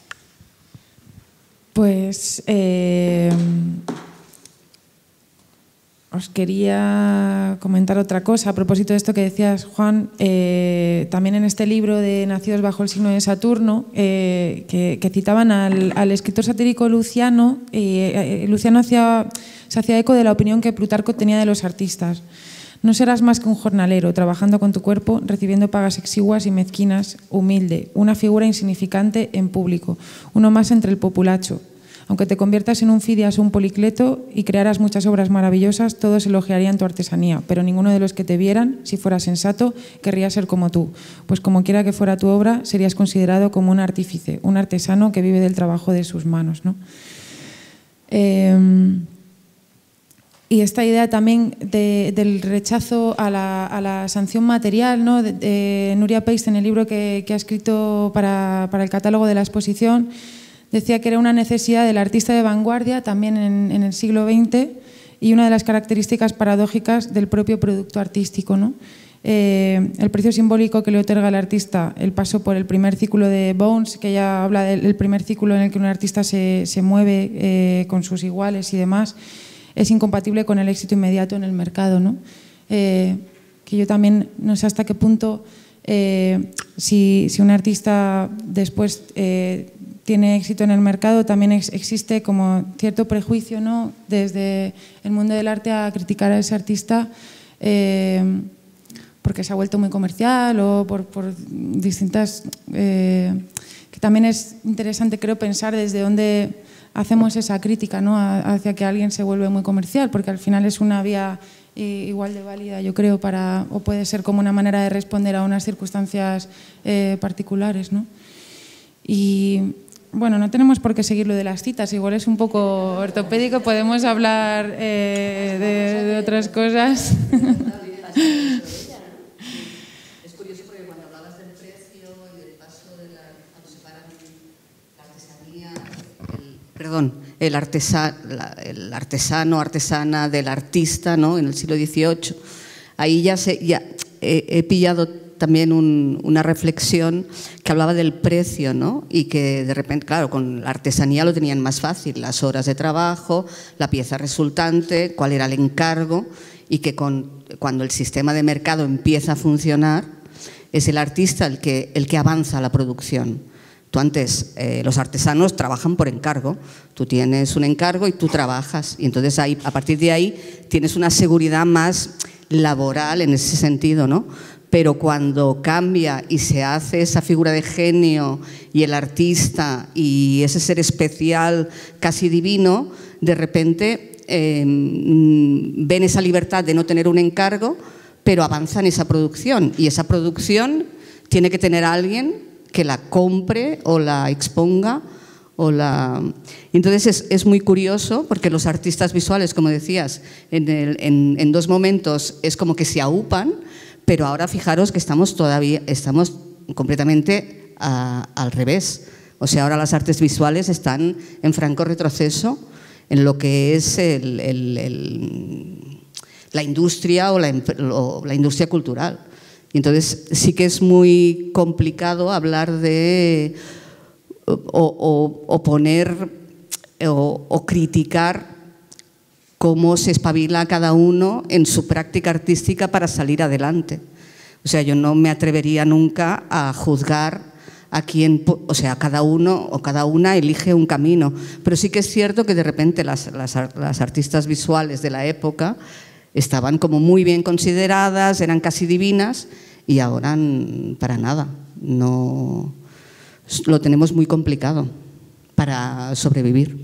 Pues eh, os quería comentar otra cosa a propósito de esto que decías, Juan. Eh, también en este libro de Nacidos bajo el signo de Saturno, eh, que, que citaban al, al escritor satírico Luciano, eh, Luciano hacía, se hacía eco de la opinión que Plutarco tenía de los artistas. No serás más que un jornalero, trabajando con tu cuerpo, recibiendo pagas exiguas y mezquinas, humilde, una figura insignificante en público, uno más entre el populacho. Aunque te conviertas en un Fidias o un Policleto y crearas muchas obras maravillosas, todos elogiarían tu artesanía, pero ninguno de los que te vieran, si fuera sensato, querría ser como tú, pues como quiera que fuera tu obra, serías considerado como un artífice, un artesano que vive del trabajo de sus manos, ¿no? Eh, Y esta idea también de, del rechazo a la, a la sanción material, ¿no? de, de Nuria Peist, en el libro que, que ha escrito para, para el catálogo de la exposición, decía que era una necesidad del artista de vanguardia también en, en el siglo veinte y una de las características paradójicas del propio producto artístico, ¿no? Eh, el precio simbólico que le otorga al artista el paso por el primer ciclo de Bones, que ya habla del el primer ciclo en el que un artista se, se mueve eh, con sus iguales y demás, es incompatible con el éxito inmediato en el mercado, ¿no? Eh, que yo también no sé hasta qué punto eh, si, si un artista después eh, tiene éxito en el mercado, también ex, existe como cierto prejuicio, ¿no? Desde el mundo del arte a criticar a ese artista eh, porque se ha vuelto muy comercial o por, por distintas... Eh, que también es interesante, creo, pensar desde dónde hacemos esa crítica, ¿no? hacia que alguien se vuelve muy comercial, porque al final es una vía igual de válida, yo creo, para, o puede ser como una manera de responder a unas circunstancias eh, particulares, ¿no? Y bueno, no tenemos por qué seguir lo de las citas, igual es un poco ortopédico, podemos hablar eh, de, de otras cosas. Es curioso porque cuando hablabas del precio y del paso de la, cuando separan la artesanía, el, perdón, el, artesa, la, el artesano, artesana del artista, ¿no? En el siglo dieciocho, ahí ya, se, ya he, he pillado también un, una reflexión que hablaba del precio, ¿no? Y que de repente, claro, con la artesanía lo tenían más fácil, las horas de trabajo, la pieza resultante, cuál era el encargo, y que con, cuando el sistema de mercado empieza a funcionar, es el artista el que, el que avanza la producción. Tú antes, eh, los artesanos trabajan por encargo, tú tienes un encargo y tú trabajas, y entonces ahí, a partir de ahí tienes una seguridad más laboral en ese sentido, ¿no? Pero cuando cambia y se hace esa figura de genio y el artista y ese ser especial casi divino, de repente eh, ven esa libertad de no tener un encargo, pero avanzan esa producción, y esa producción tiene que tener a alguien que la compre o la exponga. O la... Entonces es, es muy curioso porque los artistas visuales, como decías, en, el, en, en dos momentos es como que se aupan, pero ahora fijaros que estamos todavía estamos completamente a, al revés. O sea, ahora las artes visuales están en franco retroceso en lo que es el, el, el, la industria o la, o la industria cultural. Y entonces sí que es muy complicado hablar de o, o, o poner o, o criticar cómo se espabila cada uno en su práctica artística para salir adelante. O sea, yo no me atrevería nunca a juzgar a quién, o sea, cada uno o cada una elige un camino. Pero sí que es cierto que de repente las, las, las artistas visuales de la época estaban como muy bien consideradas, eran casi divinas, y ahora para nada. No, lo tenemos muy complicado para sobrevivir.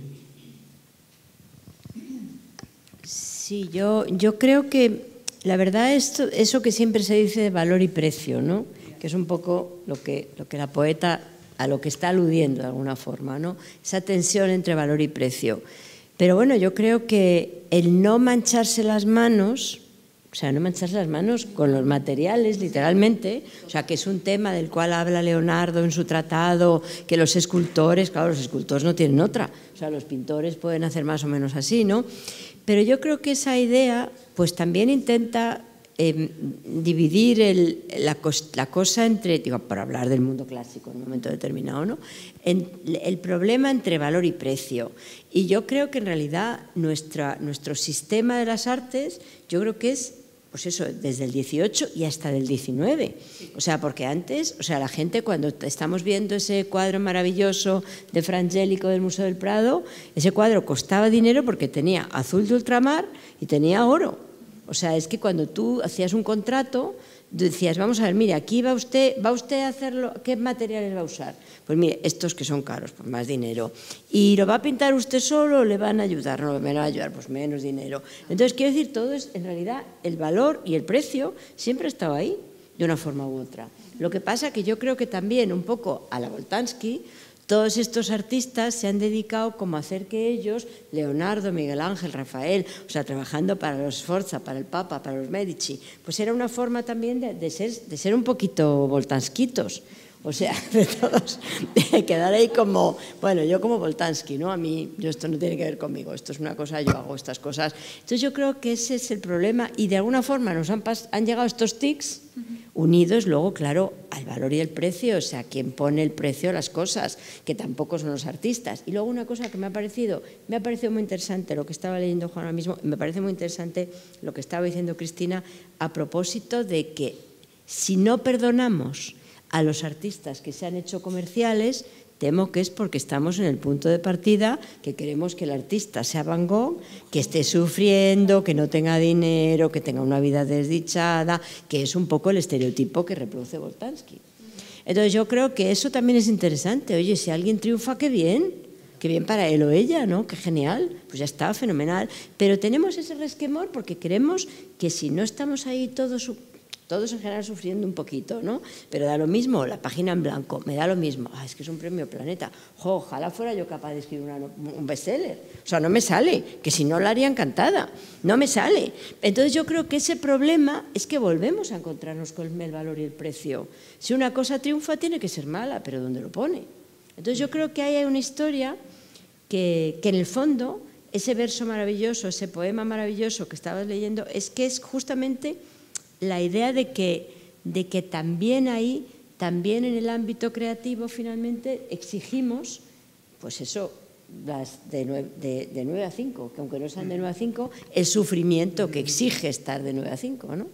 Sí, yo, yo creo que la verdad esto, eso que siempre se dice de valor y precio, ¿no? Que es un poco lo que, lo que la poeta a lo que está aludiendo de alguna forma, ¿no? Esa tensión entre valor y precio. Pero bueno, yo creo que el no mancharse las manos, o sea, no mancharse las manos con los materiales, literalmente, o sea, que es un tema del cual habla Leonardo en su tratado, que los escultores, claro, los escultores no tienen otra, o sea, los pintores pueden hacer más o menos así, ¿no? Pero yo creo que esa idea, pues también intenta eh, dividir el, la, cos, la cosa entre, digo, para hablar del mundo clásico en un momento determinado, ¿no? En, el problema entre valor y precio. Y yo creo que en realidad nuestra, nuestro sistema de las artes, yo creo que es, pues eso, desde el dieciocho y hasta del diecinueve. O sea, porque antes, o sea, la gente cuando estamos viendo ese cuadro maravilloso de Frangélico del Museo del Prado, ese cuadro costaba dinero porque tenía azul de ultramar y tenía oro. O sea, es que cuando tú hacías un contrato, decías, vamos a ver, mire, aquí va usted, va usted a hacerlo, ¿qué materiales va a usar? Pues mire, estos que son caros, pues más dinero. ¿Y lo va a pintar usted solo o le van a ayudar? No, me van a ayudar, pues menos dinero. Entonces, quiero decir, todo es, en realidad, el valor y el precio siempre ha estado ahí, de una forma u otra. Lo que pasa que yo creo que también, un poco a la Boltanski, todos estos artistas se han dedicado como a hacer que ellos, Leonardo, Miguel Ángel, Rafael, o sea, trabajando para los Sforza, para el Papa, para los Medici, pues era una forma también de, de, ser, de ser un poquito boltansquitos. O sea, de todos, de quedar ahí como, bueno, yo como Boltanski, ¿no? A mí, yo esto no tiene que ver conmigo, esto es una cosa, yo hago estas cosas. Entonces yo creo que ese es el problema y de alguna forma nos han, han llegado estos tics unidos luego, claro, al valor y el precio, o sea, quien pone el precio a las cosas, que tampoco son los artistas. Y luego una cosa que me ha parecido, me ha parecido muy interesante lo que estaba leyendo Juan ahora mismo, me parece muy interesante lo que estaba diciendo Cristina a propósito de que si no perdonamos a los artistas que se han hecho comerciales, temo que es porque estamos en el punto de partida que queremos que el artista sea Van Gogh, que esté sufriendo, que no tenga dinero, que tenga una vida desdichada, que es un poco el estereotipo que reproduce Boltanski. Entonces yo creo que eso también es interesante. Oye, si alguien triunfa, qué bien, qué bien para él o ella, ¿no? Qué genial, pues ya está, fenomenal. Pero tenemos ese resquemor porque queremos que si no estamos ahí todos... todos en general sufriendo un poquito, ¿no? Pero da lo mismo, la página en blanco, me da lo mismo. Ah, es que es un premio Planeta. Jo, ojalá fuera yo capaz de escribir una, un bestseller. O sea, no me sale, que si no la haría encantada. No me sale. Entonces yo creo que ese problema es que volvemos a encontrarnos con el valor y el precio. Si una cosa triunfa tiene que ser mala, pero ¿dónde lo pone? Entonces yo creo que ahí hay una historia que, que en el fondo, ese verso maravilloso, ese poema maravilloso que estabas leyendo, es que es justamente la idea de que, de que también ahí, también en el ámbito creativo, finalmente exigimos, pues eso, las de nueve, de, de nueve a cinco, que aunque no sean de nueve a cinco, el sufrimiento que exige estar de nueve a cinco, ¿no?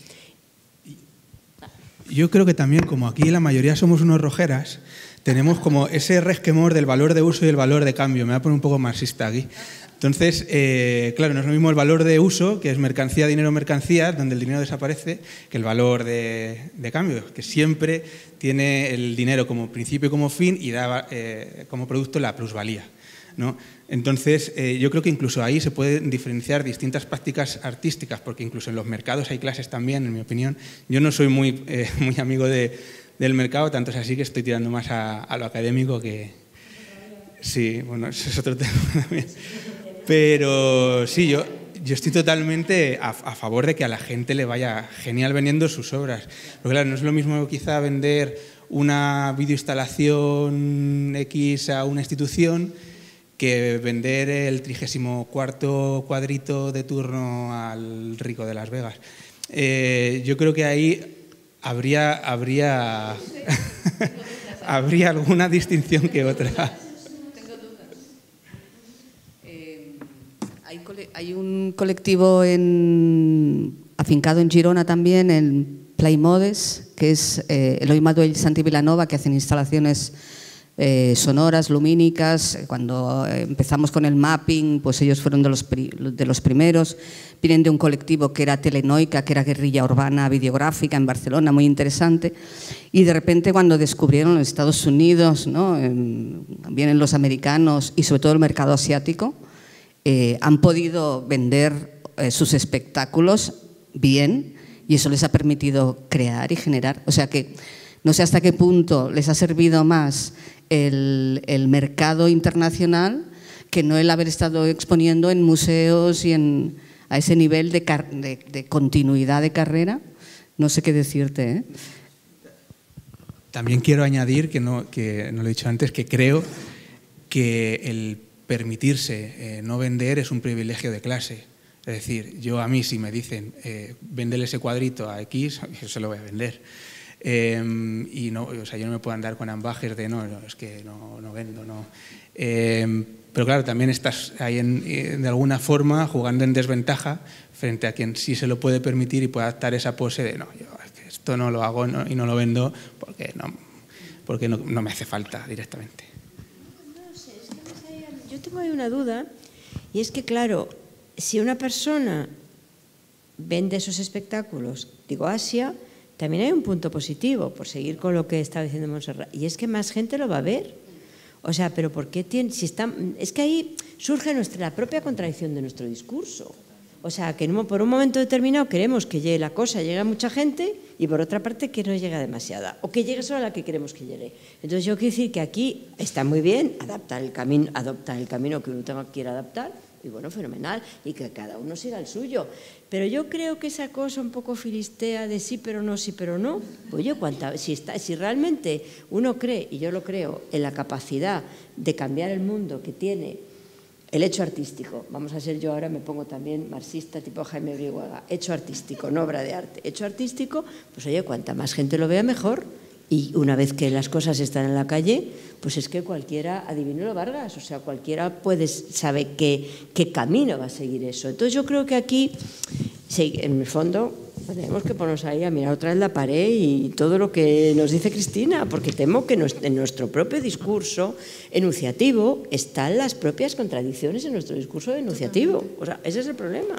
Yo creo que también, como aquí la mayoría somos unos rojeras, tenemos como ese resquemor del valor de uso y el valor de cambio. Me voy a poner un poco marxista aquí. Entonces, eh, claro, no es lo mismo el valor de uso, que es mercancía, dinero, mercancía, donde el dinero desaparece, que el valor de, de cambio, que siempre tiene el dinero como principio y como fin y da eh, como producto la plusvalía, ¿no? Entonces, eh, yo creo que incluso ahí se pueden diferenciar distintas prácticas artísticas, porque incluso en los mercados hay clases también, en mi opinión. Yo no soy muy, eh, muy amigo de, del mercado, tanto es así que estoy tirando más a, a lo académico que... Sí, bueno, ese es otro tema también. Pero sí, yo, yo estoy totalmente a, a favor de que a la gente le vaya genial vendiendo sus obras. Pero claro, no es lo mismo quizá vender una videoinstalación X a una institución que vender el trigésimo cuarto cuadrito de turno al rico de Las Vegas. Eh, yo creo que ahí habría, habría, habría alguna distinción que otra. Hay un colectivo en, afincado en Girona también, en Playmodes, que es eh, Eloi Maduell y Santi Vilanova, que hacen instalaciones eh, sonoras, lumínicas. Cuando empezamos con el mapping, pues ellos fueron de los, de los primeros. Vienen de un colectivo que era Telenoica, que era guerrilla urbana videográfica en Barcelona, muy interesante. Y de repente cuando descubrieron los Estados Unidos, ¿no? Vienen los americanos y sobre todo el mercado asiático, eh, han podido vender eh, sus espectáculos bien y eso les ha permitido crear y generar. O sea que no sé hasta qué punto les ha servido más el, el mercado internacional que no el haber estado exponiendo en museos y en, a ese nivel de, de, de continuidad de carrera. No sé qué decirte, ¿eh? También quiero añadir, que no, que no lo he dicho antes, que creo que el permitirse eh, no vender es un privilegio de clase. Es decir, yo a mí si me dicen eh, véndele ese cuadrito a X, yo se lo voy a vender. Eh, y no, o sea, yo no me puedo andar con ambajes de no, no es que no, no vendo, no. Eh, pero claro, también estás ahí en, de alguna forma jugando en desventaja frente a quien sí se lo puede permitir y puede adaptar esa pose de no, yo es que esto no lo hago no, y no lo vendo porque no, porque no, no me hace falta directamente. No sé, es que yo tengo ahí una duda y es que claro, si una persona vende esos espectáculos, digo Asia, también hay un punto positivo, por seguir con lo que estaba diciendo Montserrat, y es que más gente lo va a ver. O sea, pero ¿por qué tiene...? Si está, es que ahí surge nuestra, la propia contradicción de nuestro discurso. O sea, que por un momento determinado queremos que llegue la cosa, llegue a mucha gente, y por otra parte que no llegue demasiada, o que llegue solo a la que queremos que llegue. Entonces yo quiero decir que aquí está muy bien adaptar el camino, adoptar el camino que uno tenga, quiera adaptar, y bueno, fenomenal, y que cada uno siga el suyo. Pero yo creo que esa cosa un poco filistea de sí pero no, sí pero no, oye, cuánta, si, está, si realmente uno cree, y yo lo creo, en la capacidad de cambiar el mundo que tiene el hecho artístico, vamos a ser yo ahora, me pongo también marxista tipo Jaime Brihuega, hecho artístico, no obra de arte, hecho artístico, pues oye, cuanta más gente lo vea mejor. Y una vez que las cosas están en la calle, pues es que cualquiera, adivínalo Vargas, o sea, cualquiera puede saber qué, qué camino va a seguir eso. Entonces yo creo que aquí, sí, en el fondo, tenemos que ponernos ahí a mirar otra vez la pared y todo lo que nos dice Cristina, porque temo que en nuestro propio discurso enunciativo están las propias contradicciones en nuestro discurso enunciativo. O sea, ese es el problema.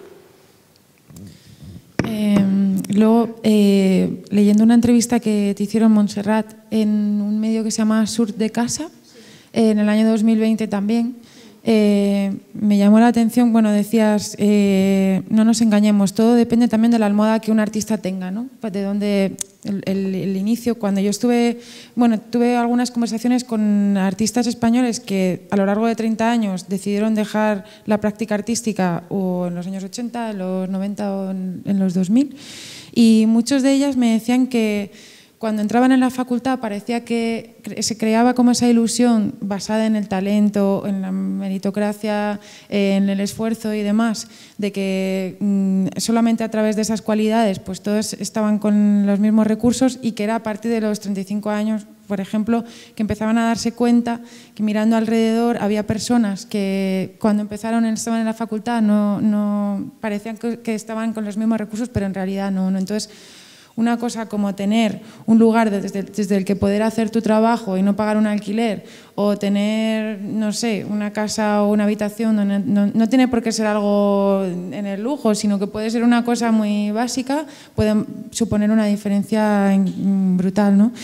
Eh, luego, eh, leyendo una entrevista que te hicieron Montserrat en un medio que se llama Sur de Casa, eh, en el año dos mil veinte también, eh, me llamó la atención, bueno, decías, eh, no nos engañemos, todo depende también de la almohada que un artista tenga, ¿no? Pues de dónde el, el, el inicio, cuando yo estuve, bueno, tuve algunas conversaciones con artistas españoles que a lo largo de treinta años decidieron dejar la práctica artística o en los años ochenta, en los noventa o en, en los dos mil, y muchos de ellas me decían que cuando entraban en la facultad parecía que se creaba como esa ilusión basada en el talento, en la meritocracia, en el esfuerzo y demás, de que mmm, solamente a través de esas cualidades pues todos estaban con los mismos recursos y que era a partir de los treinta y cinco años, por ejemplo, que empezaban a darse cuenta que mirando alrededor había personas que cuando empezaron estaban en la facultad no, no parecían que, que estaban con los mismos recursos, pero en realidad no, no. Entonces, una cosa como tener un lugar desde, desde el que poder hacer tu trabajo y no pagar un alquiler, o tener, no sé, una casa o una habitación donde no, no tiene por qué ser algo en el lujo, sino que puede ser una cosa muy básica, puede suponer una diferencia brutal, ¿no?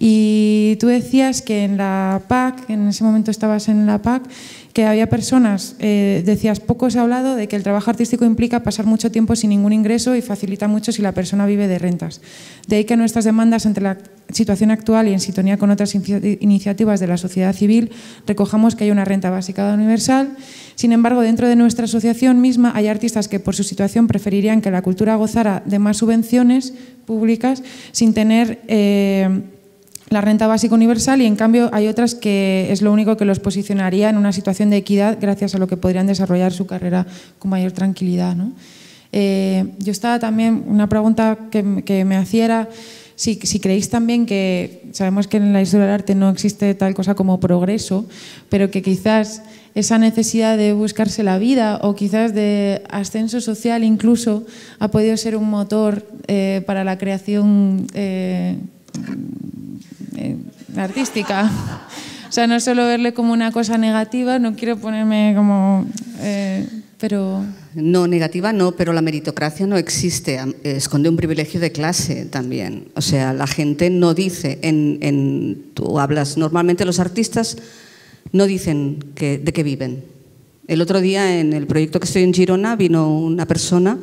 Y tú decías que en la P A C, en ese momento estabas en la P A C, que había personas, eh, decías, poco se ha hablado de que el trabajo artístico implica pasar mucho tiempo sin ningún ingreso y facilita mucho si la persona vive de rentas. De ahí que nuestras demandas ante la situación actual y en sintonía con otras iniciativas de la sociedad civil recojamos que hay una renta básica universal. Sin embargo, dentro de nuestra asociación misma hay artistas que por su situación preferirían que la cultura gozara de más subvenciones públicas sin tener Eh, la renta básica universal, y en cambio hay otras que es lo único que los posicionaría en una situación de equidad gracias a lo que podrían desarrollar su carrera con mayor tranquilidad, ¿no? Eh, yo estaba también, una pregunta que, que me hacía era si, si creéis también que, sabemos que en la historia del arte no existe tal cosa como progreso, pero que quizás esa necesidad de buscarse la vida o quizás de ascenso social incluso ha podido ser un motor eh, para la creación eh, artística. O sea, no solo verle como una cosa negativa, no quiero ponerme como... Eh, pero... No, negativa no, pero la meritocracia no existe, esconde un privilegio de clase también. O sea, la gente no dice, en, en, tú hablas, normalmente los artistas no dicen que, de qué viven. El otro día en el proyecto que estoy en Girona vino una persona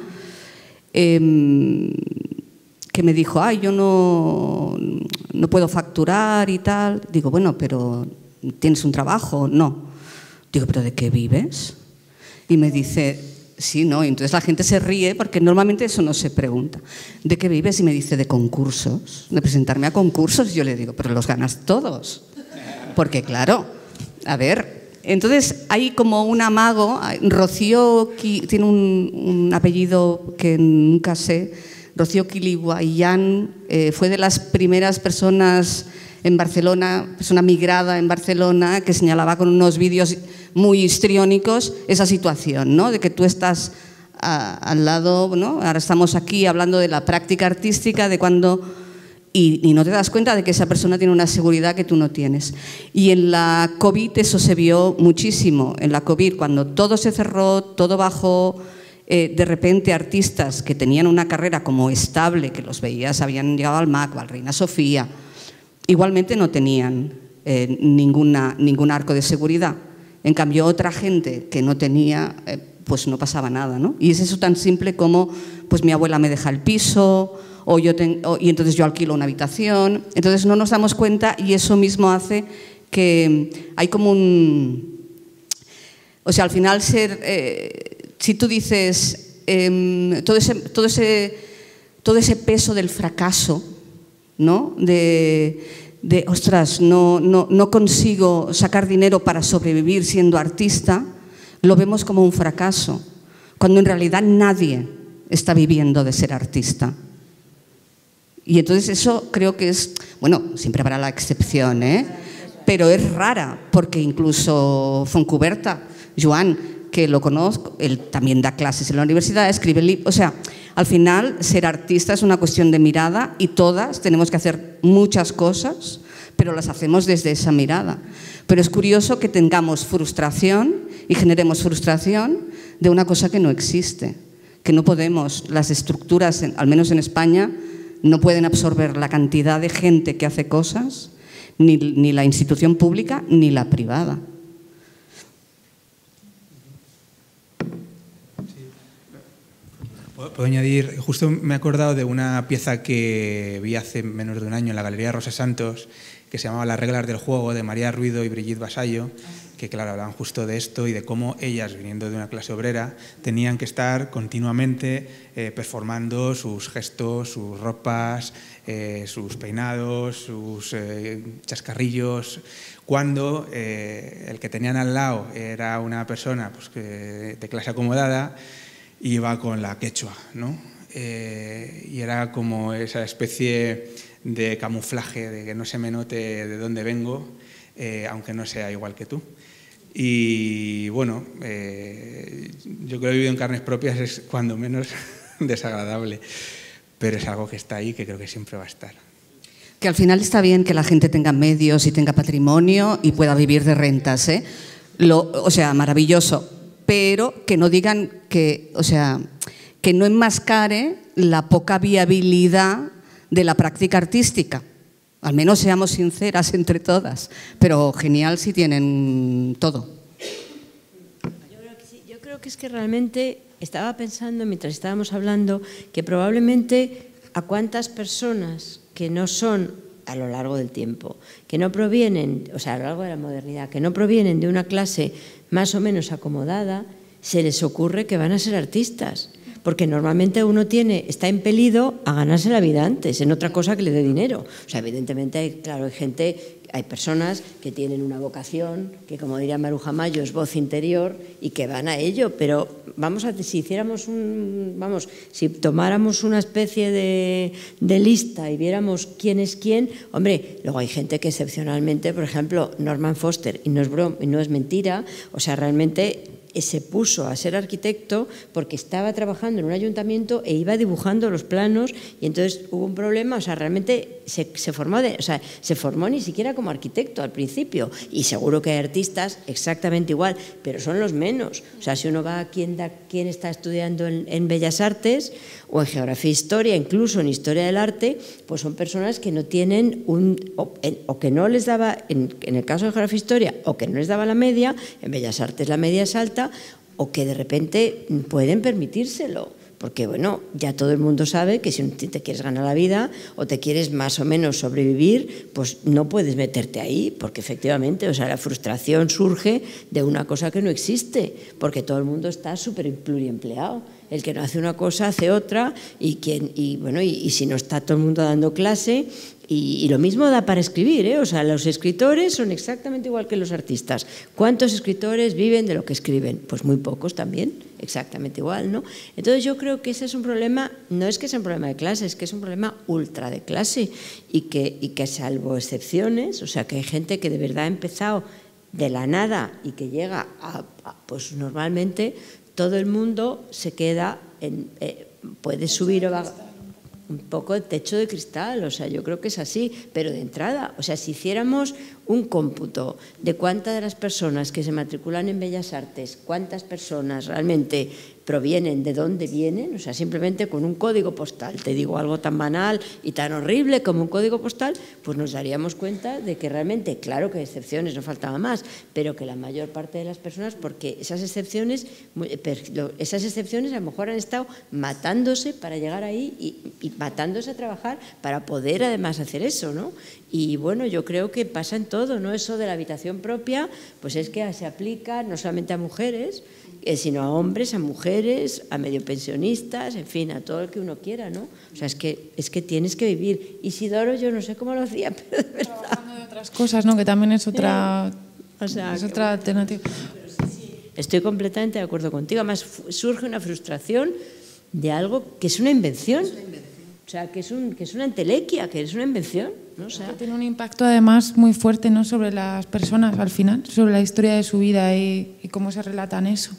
eh, que me dijo, ay, yo no, no puedo facturar y tal. Digo, bueno, pero ¿tienes un trabajo? No. Digo, ¿pero de qué vives? Y me dice, sí, no. Y entonces la gente se ríe porque normalmente eso no se pregunta. ¿De qué vives? Y me dice, de concursos, de presentarme a concursos. Y yo le digo, pero los ganas todos. Porque claro, a ver, entonces hay como un amago. Rocío tiene un, un apellido que nunca sé, Rocío Quiliguayán, eh, fue de las primeras personas en Barcelona, persona migrada en Barcelona, que señalaba con unos vídeos muy histriónicos esa situación, ¿no? De que tú estás a, al lado, ¿no? Ahora estamos aquí hablando de la práctica artística, de cuando... Y, y no te das cuenta de que esa persona tiene una seguridad que tú no tienes. Y en la COVID eso se vio muchísimo. En la COVID, cuando todo se cerró, todo bajó, eh, de repente artistas que tenían una carrera como estable, que los veías, habían llegado al M A C o al Reina Sofía, igualmente no tenían eh, ninguna, ningún arco de seguridad. En cambio, otra gente que no tenía, eh, pues no pasaba nada, ¿no? Y es eso tan simple como, pues mi abuela me deja el piso, o yo ten, o, y entonces yo alquilo una habitación. Entonces no nos damos cuenta y eso mismo hace que hay como un... O sea, al final ser... Eh, si tú dices eh, todo, ese, todo, ese, todo ese peso del fracaso, ¿no? De, de ostras, no, no, no consigo sacar dinero para sobrevivir siendo artista, lo vemos como un fracaso, cuando en realidad nadie está viviendo de ser artista. Y entonces eso creo que es, bueno, siempre habrá la excepción, ¿eh? Pero es rara, porque incluso Foncuberta, Joan, que lo conozco, él también da clases en la universidad, escribe libros, o sea, al final ser artista es una cuestión de mirada y todas tenemos que hacer muchas cosas, pero las hacemos desde esa mirada. Pero es curioso que tengamos frustración y generemos frustración de una cosa que no existe, que no podemos, las estructuras, al menos en España, no pueden absorber la cantidad de gente que hace cosas, ni, ni la institución pública ni la privada. Puedo añadir, justo me he acordado de una pieza que vi hace menos de un año en la Galería Rosa Santos, que se llamaba Las reglas del juego, de María Ruido y Brigitte Vasallo, que claro, hablaban justo de esto y de cómo ellas, viniendo de una clase obrera, tenían que estar continuamente eh, performando sus gestos, sus ropas, eh, sus peinados, sus eh, chascarrillos, cuando eh, el que tenían al lado era una persona pues, que, de clase acomodada, iba con la quechua, ¿no? Eh, y era como esa especie de camuflaje, de que no se me note de dónde vengo, eh, aunque no sea igual que tú. Y bueno, eh, yo creo que he vivido en carnes propias es cuando menos desagradable, pero es algo que está ahí, que creo que siempre va a estar. Que al final está bien que la gente tenga medios y tenga patrimonio y pueda vivir de rentas, ¿eh? Lo, o sea, maravilloso. Pero que no digan que, o sea, que no enmascare la poca viabilidad de la práctica artística. Al menos seamos sinceras entre todas, pero genial si tienen todo. Yo creo que, sí. Yo creo que es que realmente estaba pensando, mientras estábamos hablando, que probablemente a cuántas personas que no son a lo largo del tiempo, que no provienen, o sea, a lo largo de la modernidad, que no provienen de una clase más o menos acomodada, se les ocurre que van a ser artistas. Porque normalmente uno tiene, está impelido a ganarse la vida antes, en otra cosa que le dé dinero. O sea, evidentemente, hay, claro, hay gente, hay personas que tienen una vocación, que como diría Maruja Mayo, es voz interior y que van a ello. Pero vamos a, si hiciéramos un, vamos, si tomáramos una especie de, de lista y viéramos quién es quién, hombre, luego hay gente que excepcionalmente, por ejemplo, Norman Foster, y no es broma, y no es mentira, o sea, realmente se puso a ser arquitecto porque estaba trabajando en un ayuntamiento e iba dibujando los planos y entonces hubo un problema, o sea, realmente se, se, formó, de, o sea, se formó ni siquiera como arquitecto al principio y seguro que hay artistas exactamente igual, pero son los menos. O sea, si uno va a quien, da, quien está estudiando en, en Bellas Artes o en Geografía e Historia, incluso en Historia del Arte, pues son personas que no tienen un, o, en, o que no les daba, en, en el caso de Geografía e Historia, o que no les daba la media, en Bellas Artes la media es alta, o que de repente pueden permitírselo, porque bueno, ya todo el mundo sabe que si te quieres ganar la vida o te quieres más o menos sobrevivir, pues no puedes meterte ahí, porque efectivamente, o sea, la frustración surge de una cosa que no existe, porque todo el mundo está súper pluriempleado. El que no hace una cosa hace otra y, quien, y, bueno, y, y si no está todo el mundo dando clase, y, y lo mismo da para escribir, ¿eh? O sea, los escritores son exactamente igual que los artistas. ¿Cuántos escritores viven de lo que escriben? Pues muy pocos también, exactamente igual, ¿no? Entonces yo creo que ese es un problema, no es que sea un problema de clase, es que es un problema ultra de clase y que, y que salvo excepciones, o sea, que hay gente que de verdad ha empezado de la nada y que llega a, a pues normalmente todo el mundo se queda, en, eh, puede subir o bajar un poco el techo de cristal, o sea, yo creo que es así, pero de entrada, o sea, si hiciéramos un cómputo de cuántas de las personas que se matriculan en Bellas Artes, cuántas personas realmente provienen, de dónde vienen, o sea, simplemente con un código postal, te digo algo tan banal y tan horrible como un código postal, pues nos daríamos cuenta de que realmente, claro que hay excepciones, no faltaba más, pero que la mayor parte de las personas, porque esas excepciones, esas excepciones a lo mejor han estado matándose para llegar ahí y, y matándose a trabajar para poder además hacer eso, ¿no? Y bueno, yo creo que pasa en todo, ¿no? Eso de la habitación propia, pues es que se aplica no solamente a mujeres, eh, sino a hombres, a mujeres, a medio pensionistas, en fin, a todo el que uno quiera, ¿no? O sea, es que, es que tienes que vivir. Isidoro, yo no sé cómo lo hacía, pero de verdad. Trabajando de otras cosas, ¿no? Que también es otra, o sea, es otra alternativa. Estoy completamente de acuerdo contigo. Además, surge una frustración de algo que es una invención. O sea, que es, un, que es una entelequia, que es una invención, ¿no? O sea, que tiene un impacto además muy fuerte, ¿no? Sobre las personas al final, sobre la historia de su vida y, y cómo se relatan eso.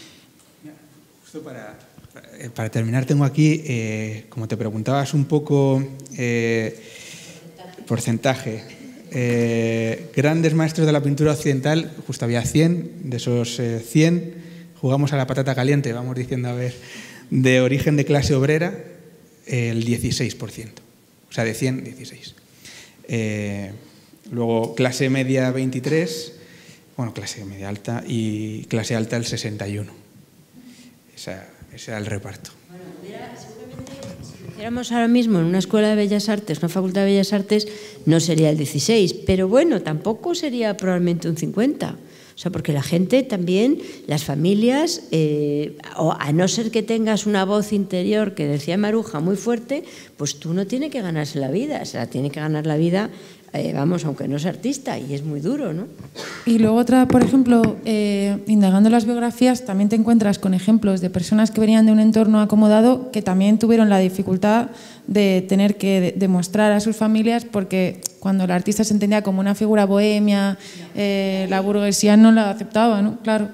Justo para, para terminar, tengo aquí, eh, como te preguntabas un poco, eh, porcentaje. Eh, grandes maestros de la pintura occidental, justo había cien, de esos eh, cien, jugamos a la patata caliente, vamos diciendo, a ver, de origen de clase obrera, el dieciséis por ciento, o sea, de cien, dieciséis. Eh, luego, clase media, veintitrés, bueno, clase media alta, y clase alta, el sesenta y uno. Esa, ese era el reparto. Bueno, hubiera, seguramente, si hiciéramos ahora mismo en una escuela de Bellas Artes, una facultad de Bellas Artes, no sería el dieciséis, pero bueno, tampoco sería probablemente un cincuenta. O sea, porque la gente también, las familias, eh, o a no ser que tengas una voz interior, que decía Maruja, muy fuerte, pues tú no tienes que ganarse la vida, se la tiene que ganar la vida, eh, vamos, aunque no es artista, y es muy duro, ¿no? Y luego otra, por ejemplo, eh, indagando las biografías, también te encuentras con ejemplos de personas que venían de un entorno acomodado que también tuvieron la dificultad de tener que demostrar a sus familias, porque cuando el artista se entendía como una figura bohemia, eh, la burguesía no la aceptaba, ¿no? Claro.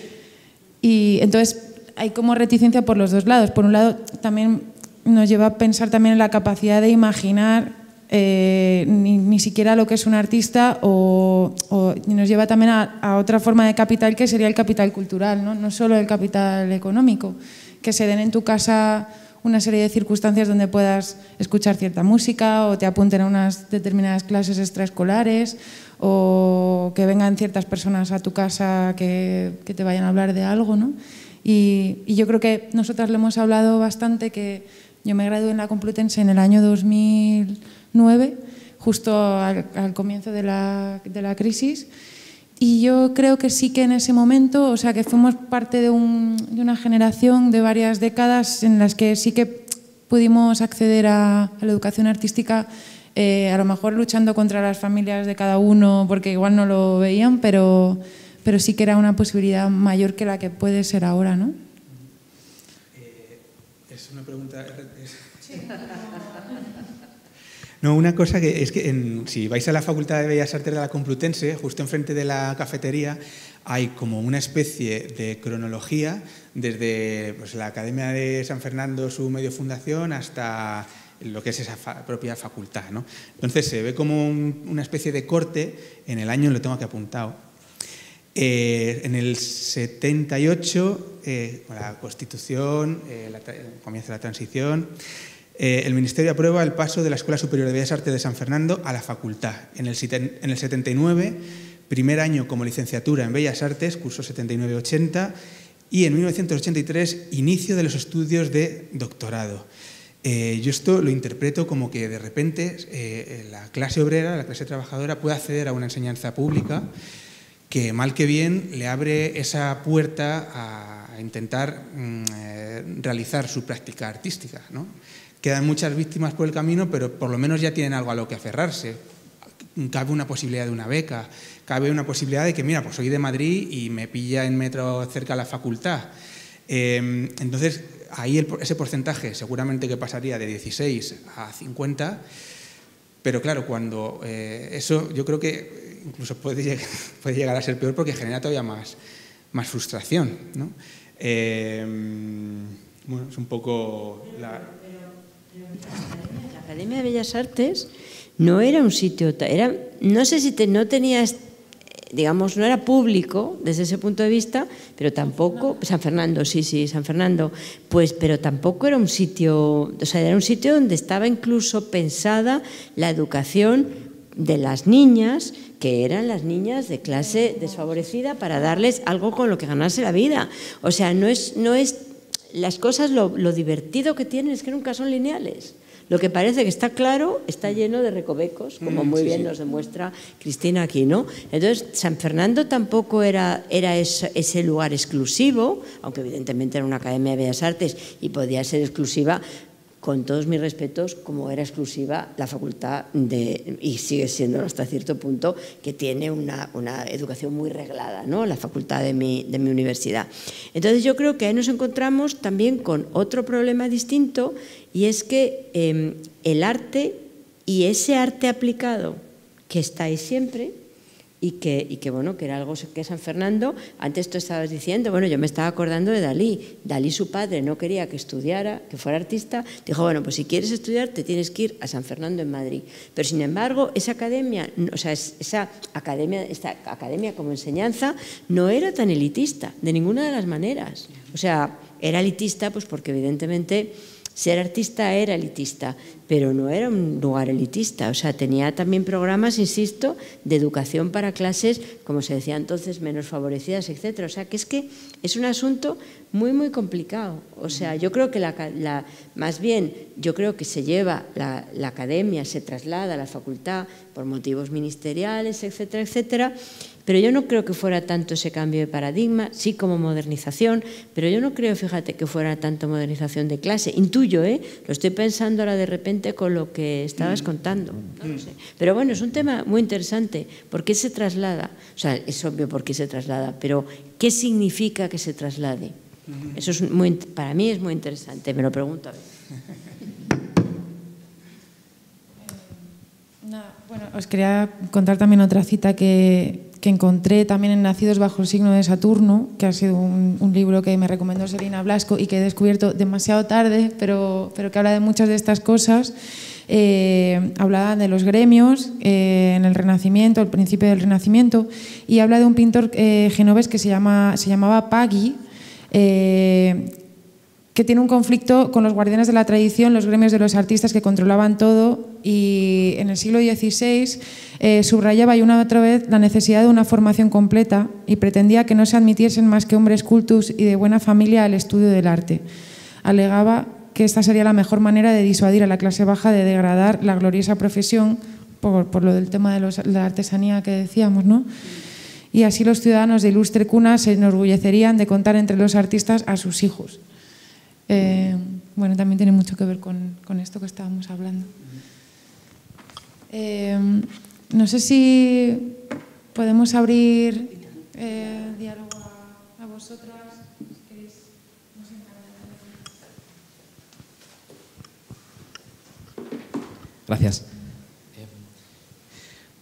Y entonces hay como reticencia por los dos lados. Por un lado, también nos lleva a pensar también en la capacidad de imaginar eh, ni, ni siquiera lo que es un artista, o, o nos lleva también a, a otra forma de capital, que sería el capital cultural, ¿no? No solo el capital económico, que se den en tu casa una serie de circunstancias donde puedas escuchar cierta música o te apunten a unas determinadas clases extraescolares o que vengan ciertas personas a tu casa que, que te vayan a hablar de algo, ¿no? Y, y yo creo que nosotras le hemos hablado bastante, que yo me gradué en la Complutense en el año dos mil nueve, justo al, al comienzo de la, de la crisis. Y yo creo que sí que en ese momento, o sea, que fuimos parte de, un, de una generación de varias décadas en las que sí que pudimos acceder a, a la educación artística, eh, a lo mejor luchando contra las familias de cada uno, porque igual no lo veían, pero, pero sí que era una posibilidad mayor que la que puede ser ahora, ¿no? Eh, es una pregunta... Sí. No, una cosa que es que en, si vais a la Facultad de Bellas Artes de la Complutense, justo enfrente de la cafetería, hay como una especie de cronología desde pues, la Academia de San Fernando, su medio fundación, hasta lo que es esa fa propia facultad, ¿no? Entonces se ve como un, una especie de corte en el año, lo tengo aquí apuntado. Eh, en el setenta y ocho, eh, con la Constitución, eh, la, comienza la transición, eh, el Ministerio aprueba el paso de la Escuela Superior de Bellas Artes de San Fernando a la facultad. En el, en el setenta y nueve, primer año como licenciatura en Bellas Artes, curso setenta y nueve ochenta, y en mil novecientos ochenta y tres, inicio de los estudios de doctorado. Eh, yo esto lo interpreto como que de repente eh, la clase obrera, la clase trabajadora puede acceder a una enseñanza pública que mal que bien le abre esa puerta a intentar eh, realizar su práctica artística, ¿no? Quedan muchas víctimas por el camino, pero por lo menos ya tienen algo a lo que aferrarse. Cabe una posibilidad de una beca, cabe una posibilidad de que, mira, pues soy de Madrid y me pilla en metro cerca de la facultad. Eh, entonces, ahí el, ese porcentaje seguramente que pasaría de dieciséis a cincuenta, pero claro, cuando eh, eso yo creo que incluso puede llegar, puede llegar a ser peor porque genera todavía más, más frustración, ¿no? Eh, bueno, es un poco la... La Academia de Bellas Artes no era un sitio, era, no sé si te, no tenías, digamos, no era público desde ese punto de vista, pero tampoco, San Fernando, sí, sí, San Fernando, pues, pero tampoco era un sitio, o sea, era un sitio donde estaba incluso pensada la educación de las niñas, que eran las niñas de clase desfavorecida, para darles algo con lo que ganarse la vida. O sea, no es, no es las cosas, lo, lo divertido que tienen es que nunca son lineales. Lo que parece que está claro está lleno de recovecos, como muy bien nos demuestra Cristina aquí, ¿no? Entonces, San Fernando tampoco era, era ese, ese lugar exclusivo, aunque evidentemente era una academia de bellas artes y podía ser exclusiva, con todos mis respetos, como era exclusiva la facultad de, y sigue siendo hasta cierto punto, que tiene una, una educación muy reglada, ¿no? La facultad de mi, de mi universidad. Entonces yo creo que ahí nos encontramos también con otro problema distinto, y es que eh, el arte y ese arte aplicado que está ahí siempre, y que, y que, bueno, que era algo que San Fernando, antes tú estabas diciendo, bueno, yo me estaba acordando de Dalí. Dalí, su padre, no quería que estudiara, que fuera artista, dijo, bueno, pues si quieres estudiar te tienes que ir a San Fernando en Madrid. Pero sin embargo, esa academia, o sea, esa academia, esta academia como enseñanza no era tan elitista, de ninguna de las maneras. O sea, era elitista pues porque evidentemente ser artista era elitista, pero no era un lugar elitista. O sea, tenía también programas, insisto, de educación para clases, como se decía entonces, menos favorecidas, etcétera. O sea, que es que es un asunto muy, muy complicado. O sea, yo creo que la, la, más bien, yo creo que se lleva la, la academia, se traslada a la facultad por motivos ministeriales, etcétera, etcétera. Pero yo no creo que fuera tanto ese cambio de paradigma, sí como modernización, pero yo no creo, fíjate, que fuera tanto modernización de clase. Intuyo, ¿eh? Lo estoy pensando ahora de repente con lo que estabas contando. No lo sé. Pero bueno, es un tema muy interesante. ¿Por qué se traslada? O sea, es obvio por qué se traslada, pero ¿qué significa que se traslade? Eso es muy, para mí es muy interesante, me lo pregunto a veces. Bueno, os quería contar también otra cita que, que encontré también en Nacidos bajo el signo de Saturno, que ha sido un, un libro que me recomendó Selina Blasco y que he descubierto demasiado tarde, pero, pero que habla de muchas de estas cosas. Eh, hablaba de los gremios eh, en el Renacimiento, el principio del Renacimiento, y habla de un pintor eh, genovés que se, llama, se llamaba Paghi, eh, que tiene un conflicto con los guardianes de la tradición, los gremios de los artistas que controlaban todo, y en el siglo dieciséis eh, subrayaba y una otra vez la necesidad de una formación completa y pretendía que no se admitiesen más que hombres cultos y de buena familia al estudio del arte. Alegaba que esta sería la mejor manera de disuadir a la clase baja de degradar la gloriosa profesión por, por lo del tema de, los, de la artesanía que decíamos, ¿no? Y así los ciudadanos de ilustre cuna se enorgullecerían de contar entre los artistas a sus hijos. Eh, bueno, también tiene mucho que ver con, con esto que estábamos hablando. Eh, no sé si podemos abrir eh, diálogo a, a vosotras. ¿Queréis? No sé, Gracias.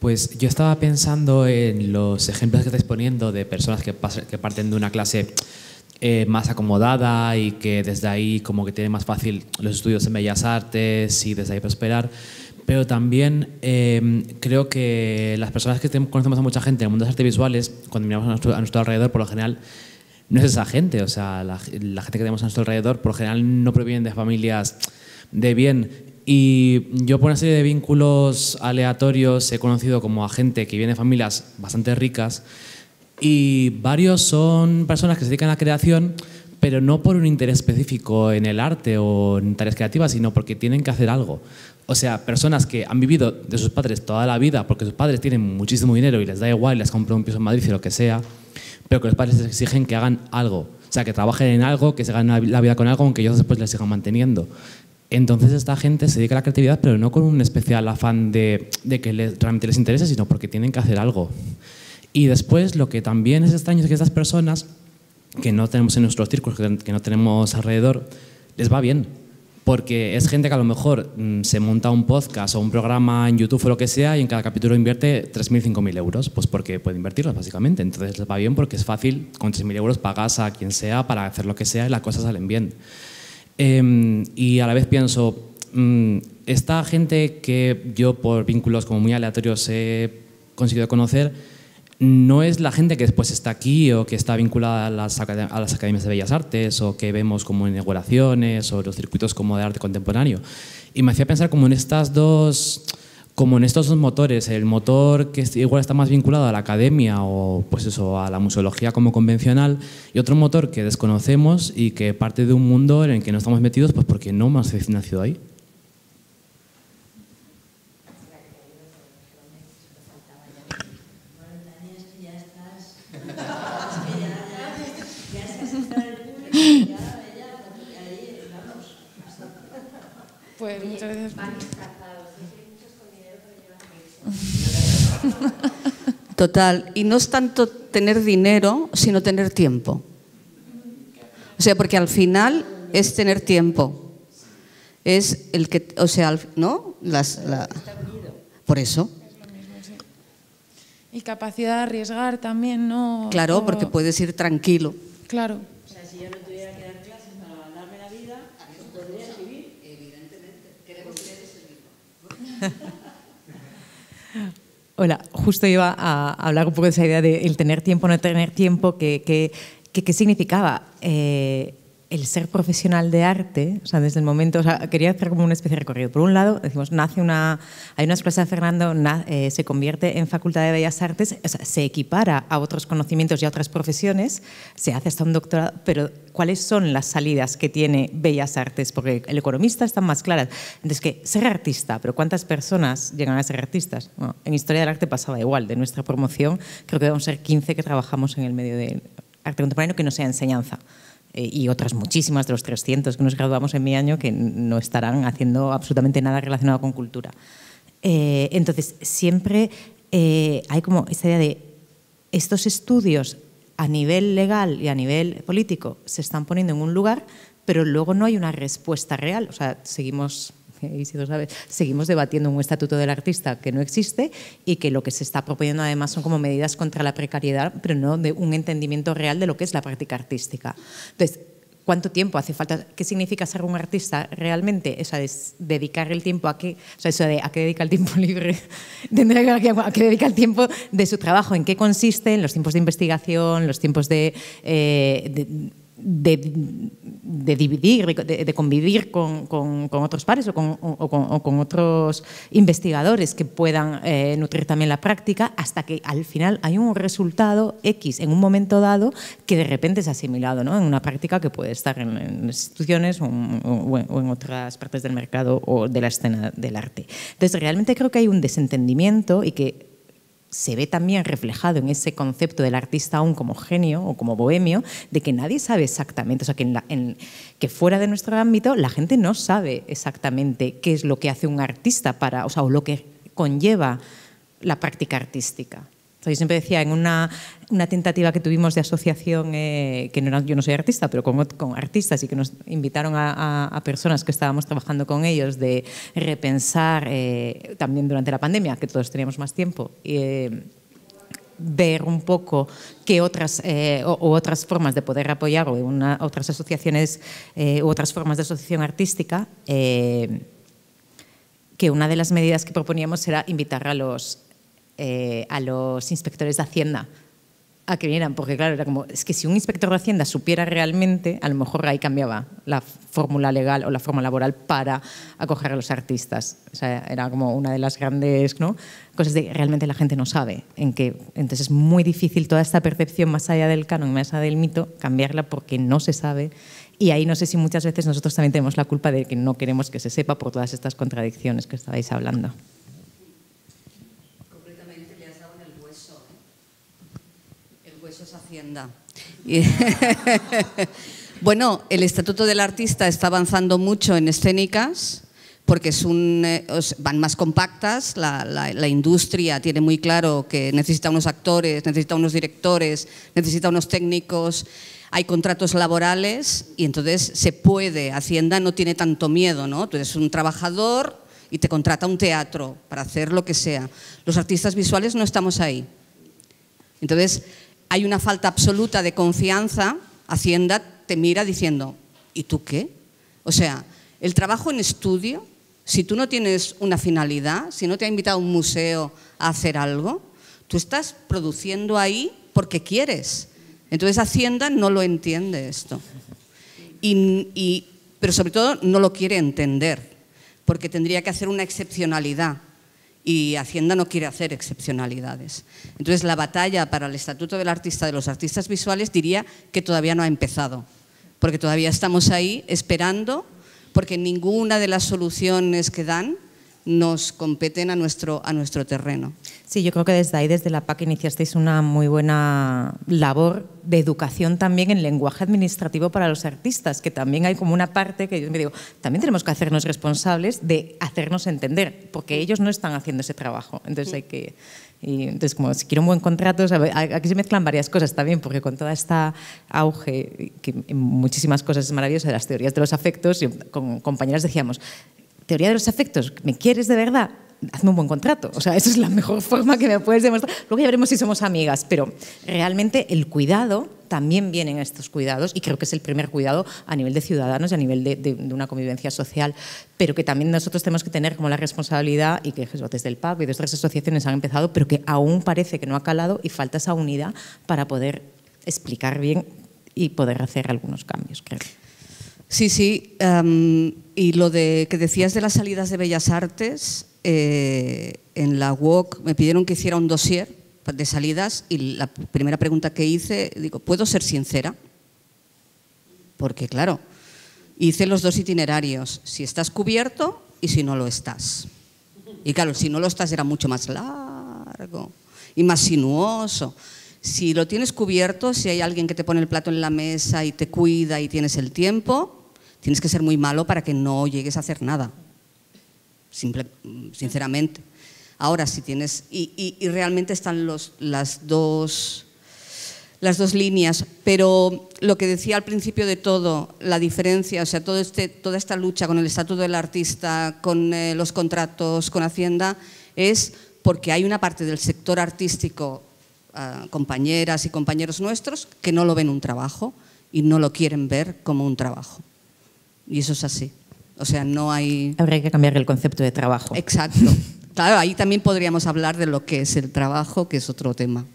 Pues yo estaba pensando en los ejemplos que estáis poniendo de personas que, que parten de una clase eh, más acomodada y que desde ahí como que tienen más fácil los estudios en Bellas Artes y desde ahí prosperar. Pero también eh, creo que las personas que conocemos a mucha gente en el mundo de las artes visuales, cuando miramos a nuestro, a nuestro alrededor, por lo general, no es esa gente. O sea, la, la gente que tenemos a nuestro alrededor, por lo general, no provienen de familias de bien. Y yo por una serie de vínculos aleatorios he conocido como a gente que viene de familias bastante ricas y varios son personas que se dedican a la creación, pero no por un interés específico en el arte o en tareas creativas, sino porque tienen que hacer algo. O sea, personas que han vivido de sus padres toda la vida porque sus padres tienen muchísimo dinero y les da igual, les compran un piso en Madrid y lo que sea, pero que los padres les exigen que hagan algo. O sea, que trabajen en algo, que se ganen la vida con algo, aunque ellos después les sigan manteniendo. Entonces esta gente se dedica a la creatividad, pero no con un especial afán de, de que les, realmente les interese, sino porque tienen que hacer algo. Y después lo que también es extraño es que estas personas, que no tenemos en nuestros círculos, que no tenemos alrededor, les va bien. Porque es gente que a lo mejor mmm, se monta un podcast o un programa en YouTube o lo que sea y en cada capítulo invierte tres mil, cinco mil euros, pues porque puede invertirlos básicamente. Entonces les va bien porque es fácil, con tres mil euros pagas a quien sea para hacer lo que sea y las cosas salen bien. Eh, y a la vez pienso, mmm, esta gente que yo por vínculos como muy aleatorios he conseguido conocer, no es la gente que después está aquí o que está vinculada a las, a las academias de Bellas Artes o que vemos como en inauguraciones o los circuitos como de arte contemporáneo. Y me hacía pensar como en estas dos... Como en estos dos motores, el motor que igual está más vinculado a la academia o pues eso, a la museología como convencional, y otro motor que desconocemos y que parte de un mundo en el que no estamos metidos pues porque no hemos nacido ahí. Pues muchas gracias. Total, y no es tanto tener dinero, sino tener tiempo. O sea, porque al final es tener tiempo. Es el que, o sea, ¿no? Las, la, por eso. Y capacidad de arriesgar también, ¿no? Claro, o... porque puedes ir tranquilo. Claro. O sea, si yo no tuviera que dar clases para ganarme la vida, podría vivir. Evidentemente, queremos ser ese mismo. Hola, justo iba a hablar un poco de esa idea de el tener tiempo, no tener tiempo, ¿qué que, que, que significaba eh, el ser profesional de arte? O sea, desde el momento, o sea, quería hacer como una especie de recorrido. Por un lado, decimos, nace una, hay una escuela de San Fernando, na, eh, se convierte en Facultad de Bellas Artes, o sea, se equipara a otros conocimientos y a otras profesiones, se hace hasta un doctorado, pero ¿cuáles son las salidas que tiene Bellas Artes? Porque el economista está más claras. Entonces, que ser artista, pero ¿cuántas personas llegan a ser artistas? Bueno, en Historia del Arte pasaba igual. De nuestra promoción, creo que debemos ser quince que trabajamos en el medio del arte contemporáneo que no sea enseñanza. Eh, y otras muchísimas de los trescientos que nos graduamos en mi año que no estarán haciendo absolutamente nada relacionado con cultura. Eh, entonces, siempre eh, hay como esta idea de estos estudios a nivel legal y a nivel político se están poniendo en un lugar, pero luego no hay una respuesta real. O sea, seguimos, Isidro sabe, seguimos debatiendo un estatuto del artista que no existe y que lo que se está proponiendo además son como medidas contra la precariedad, pero no de un entendimiento real de lo que es la práctica artística. Entonces, ¿cuánto tiempo hace falta? ¿Qué significa ser un artista realmente? O sea, es dedicar el tiempo a qué, o sea, eso de a qué dedica el tiempo libre, tendría que a qué dedica el tiempo de su trabajo, en qué consiste, en los tiempos de investigación, los tiempos de, eh, de De, de dividir, de, de convivir con, con, con otros pares o con, o, con, o con otros investigadores que puedan eh, nutrir también la práctica, hasta que al final hay un resultado X en un momento dado que de repente es asimilado, ¿no? En una práctica que puede estar en, en instituciones o, o, o en otras partes del mercado o de la escena del arte. Entonces, realmente creo que hay un desentendimiento y que se ve también reflejado en ese concepto del artista aún como genio o como bohemio, de que nadie sabe exactamente, o sea, que, en la, en, que fuera de nuestro ámbito la gente no sabe exactamente qué es lo que hace un artista para, o sea, o lo que conlleva la práctica artística. Yo siempre decía, en una, una tentativa que tuvimos de asociación, eh, que no era, yo no soy artista, pero con, con artistas y que nos invitaron a, a, a personas que estábamos trabajando con ellos de repensar, eh, también durante la pandemia, que todos teníamos más tiempo, eh, ver un poco qué otras, eh, o, o otras formas de poder apoyar o una, otras asociaciones eh, u otras formas de asociación artística, eh, que una de las medidas que proponíamos era invitar a los Eh, a los inspectores de Hacienda a que vinieran, porque claro, era como, es que si un inspector de Hacienda supiera realmente, a lo mejor ahí cambiaba la fórmula legal o la forma laboral para acoger a los artistas. O sea, era como una de las grandes, ¿no?, cosas de realmente la gente no sabe. En que, entonces es muy difícil toda esta percepción más allá del canon, más allá del mito, cambiarla porque no se sabe. Y ahí no sé si muchas veces nosotros también tenemos la culpa de que no queremos que se sepa por todas estas contradicciones que estabais hablando. Eso es Hacienda. Bueno, el Estatuto del Artista está avanzando mucho en escénicas porque es un, eh, van más compactas, la, la, la industria tiene muy claro que necesita unos actores, necesita unos directores, necesita unos técnicos, hay contratos laborales y entonces se puede, Hacienda no tiene tanto miedo, ¿no? Tú eres un trabajador y te contrata un teatro para hacer lo que sea. Los artistas visuales no estamos ahí. Entonces, hay una falta absoluta de confianza. Hacienda te mira diciendo, ¿y tú qué? O sea, el trabajo en estudio, si tú no tienes una finalidad, si no te ha invitado un museo a hacer algo, tú estás produciendo ahí porque quieres. Entonces Hacienda no lo entiende esto. Y, y, pero sobre todo no lo quiere entender, porque tendría que hacer una excepcionalidad. Y Hacienda no quiere hacer excepcionalidades. Entonces, la batalla para el Estatuto del Artista de los artistas visuales diría que todavía no ha empezado, porque todavía estamos ahí esperando, porque ninguna de las soluciones que dan nos competen a nuestro, a nuestro terreno. Sí, yo creo que desde ahí, desde la P A C, iniciasteis una muy buena labor de educación también en lenguaje administrativo para los artistas, que también hay como una parte que yo me digo, también tenemos que hacernos responsables de hacernos entender, porque ellos no están haciendo ese trabajo. Entonces hay que... Y entonces, como si quiero un buen contrato, o sea, aquí se mezclan varias cosas también, porque con toda esta auge, que en muchísimas cosas es maravillosa, de las teorías de los afectos, y con compañeras decíamos, teoría de los afectos, ¿me quieres de verdad? Hazme un buen contrato. O sea, esa es la mejor forma que me puedes demostrar. Luego ya veremos si somos amigas, pero realmente el cuidado, también vienen estos cuidados, y creo que es el primer cuidado a nivel de ciudadanos y a nivel de, de, de una convivencia social, pero que también nosotros tenemos que tener como la responsabilidad, y que desde el P A C y de otras asociaciones han empezado, pero que aún parece que no ha calado y falta esa unidad para poder explicar bien y poder hacer algunos cambios, creo. Sí, sí. Um, y lo de que decías de las salidas de Bellas Artes, eh, en la U O C me pidieron que hiciera un dossier de salidas y la primera pregunta que hice, digo, ¿puedo ser sincera? Porque claro, hice los dos itinerarios, si estás cubierto y si no lo estás. Y claro, si no lo estás era mucho más largo y más sinuoso. Si lo tienes cubierto, si hay alguien que te pone el plato en la mesa y te cuida y tienes el tiempo, tienes que ser muy malo para que no llegues a hacer nada, Simple, sinceramente. Ahora, si tienes, y, y, y realmente están los, las, dos, las dos líneas, pero lo que decía al principio de todo, la diferencia, o sea, todo este, toda esta lucha con el Estatuto del Artista, con eh, los contratos, con Hacienda, es porque hay una parte del sector artístico, Uh, compañeras y compañeros nuestros, que no lo ven un trabajo y no lo quieren ver como un trabajo. Y eso es así. O sea, no hay... Habría que cambiar el concepto de trabajo. Exacto. Claro, ahí también podríamos hablar de lo que es el trabajo, que es otro tema.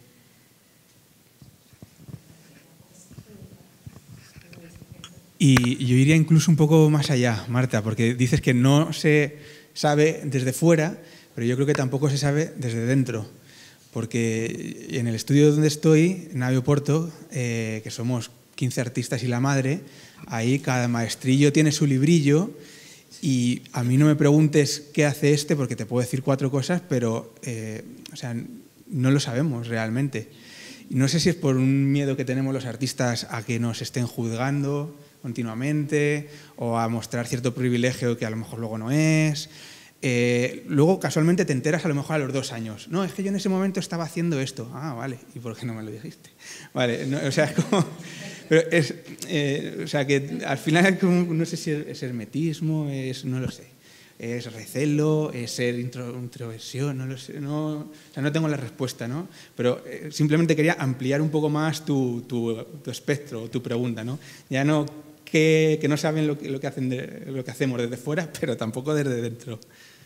Y yo iría incluso un poco más allá, Marta, porque dices que no se sabe desde fuera, pero yo creo que tampoco se sabe desde dentro. Porque en el estudio donde estoy, en Navio Porto, eh, que somos quince artistas y la madre, ahí cada maestrillo tiene su librillo y a mí no me preguntes qué hace este porque te puedo decir cuatro cosas, pero eh, o sea, no lo sabemos realmente. Y no sé si es por un miedo que tenemos los artistas a que nos estén juzgando continuamente o a mostrar cierto privilegio que a lo mejor luego no es. Eh, luego, casualmente, te enteras a lo mejor a los dos años. No, es que yo en ese momento estaba haciendo esto. Ah, vale. ¿Y por qué no me lo dijiste? Vale, no, o sea, es como... Pero es, eh, o sea, que al final es como, no sé si es hermetismo, es, no lo sé. Es recelo, es ser intro, introversión, no lo sé. No, o sea, no tengo la respuesta, ¿no? Pero eh, simplemente quería ampliar un poco más tu, tu, tu espectro, tu pregunta, ¿no? Ya no que, que no saben lo que, lo, que hacen de, lo que hacemos desde fuera, pero tampoco desde dentro.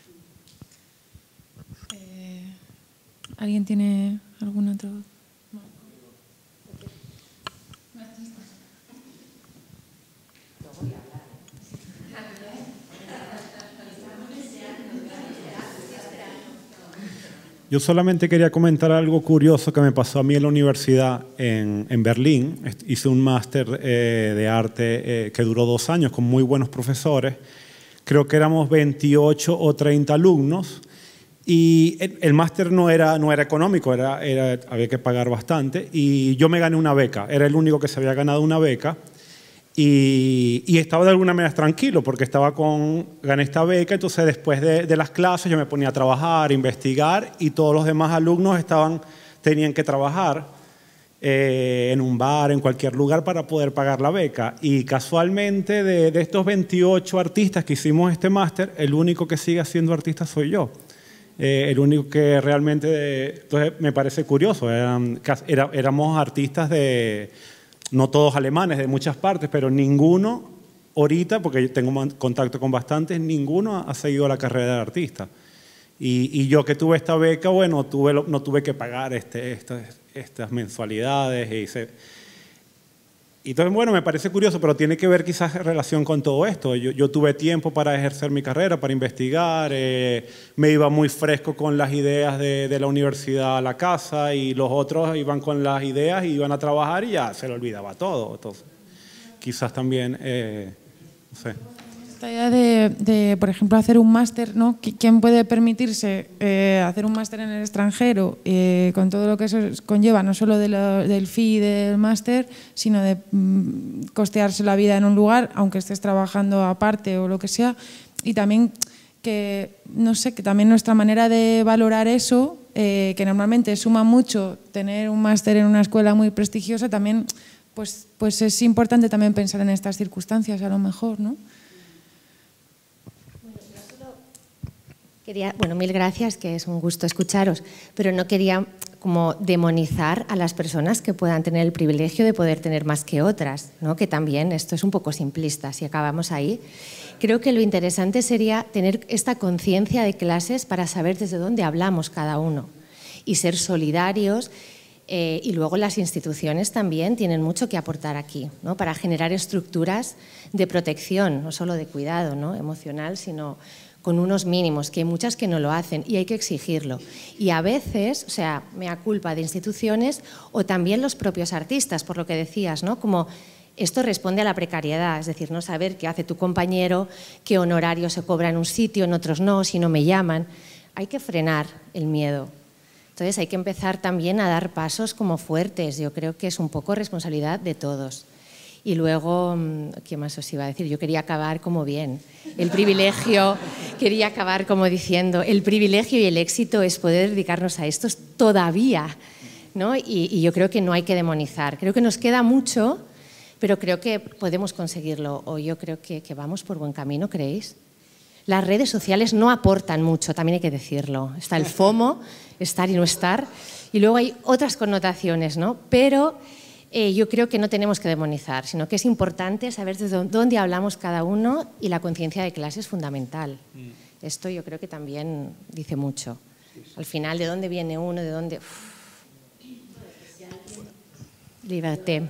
¿Alguien tiene algún otro? Yo solamente quería comentar algo curioso que me pasó a mí en la universidad en, en Berlín. Hice un máster eh, de arte eh, que duró dos años con muy buenos profesores. Creo que éramos veintiocho o treinta alumnos. Y el, el máster no era, no era económico, era, era, había que pagar bastante. Y yo me gané una beca, era el único que se había ganado una beca. Y, y estaba de alguna manera tranquilo porque estaba con, gané esta beca, entonces después de, de las clases yo me ponía a trabajar, a investigar y todos los demás alumnos estaban, tenían que trabajar eh, en un bar, en cualquier lugar para poder pagar la beca. Y casualmente de, de estos veintiocho artistas que hicimos este máster, el único que sigue siendo artista soy yo. Eh, el único que realmente, entonces me parece curioso, eran, era, éramos artistas de, no todos alemanes, de muchas partes, pero ninguno ahorita, porque yo tengo contacto con bastantes, ninguno ha seguido la carrera de artista. Y, y yo que tuve esta beca, bueno, tuve, no tuve que pagar este, estas, estas mensualidades. Y se, Y entonces, bueno, me parece curioso, pero tiene que ver quizás en relación con todo esto. Yo, yo tuve tiempo para ejercer mi carrera, para investigar, eh, me iba muy fresco con las ideas de, de la universidad a la casa y los otros iban con las ideas y iban a trabajar y ya se le olvidaba todo. Entonces, quizás también, eh, no sé. Esta idea de, de, por ejemplo, hacer un máster, ¿no? ¿Quién puede permitirse eh, hacer un máster en el extranjero eh, con todo lo que eso conlleva, no solo de lo, del fee del máster, sino de mm, costearse la vida en un lugar, aunque estés trabajando aparte o lo que sea? Y también que, no sé, que también nuestra manera de valorar eso, eh, que normalmente suma mucho tener un máster en una escuela muy prestigiosa, también pues, pues es importante también pensar en estas circunstancias, a lo mejor, ¿no? Quería, bueno, mil gracias, que es un gusto escucharos, pero no quería como demonizar a las personas que puedan tener el privilegio de poder tener más que otras, ¿no? Que también esto es un poco simplista, si acabamos ahí. Creo que lo interesante sería tener esta conciencia de clases para saber desde dónde hablamos cada uno y ser solidarios. Eh, y luego las instituciones también tienen mucho que aportar aquí, ¿no? Para generar estructuras de protección, no solo de cuidado, ¿no? Emocional, sino con unos mínimos, que hay muchas que no lo hacen y hay que exigirlo. Y a veces, o sea, mea culpa de instituciones o también los propios artistas, por lo que decías, ¿no? Como esto responde a la precariedad, es decir, no saber qué hace tu compañero, qué honorario se cobra en un sitio, en otros no, si no me llaman. Hay que frenar el miedo. Entonces hay que empezar también a dar pasos como fuertes. Yo creo que es un poco responsabilidad de todos. Y luego, ¿qué más os iba a decir? Yo quería acabar como bien. El privilegio, quería acabar como diciendo, el privilegio y el éxito es poder dedicarnos a esto todavía, ¿no? Y, y yo creo que no hay que demonizar. Creo que nos queda mucho, pero creo que podemos conseguirlo. O yo creo que, que vamos por buen camino, ¿creéis? Las redes sociales no aportan mucho, también hay que decirlo. Está el FOMO, estar y no estar, y luego hay otras connotaciones, ¿no? Pero Eh, yo creo que no tenemos que demonizar, sino que es importante saber desde dónde hablamos cada uno y la conciencia de clase es fundamental. Mm. Esto yo creo que también dice mucho. Al final, ¿de dónde viene uno? ¿De dónde...? Uf. Liberté.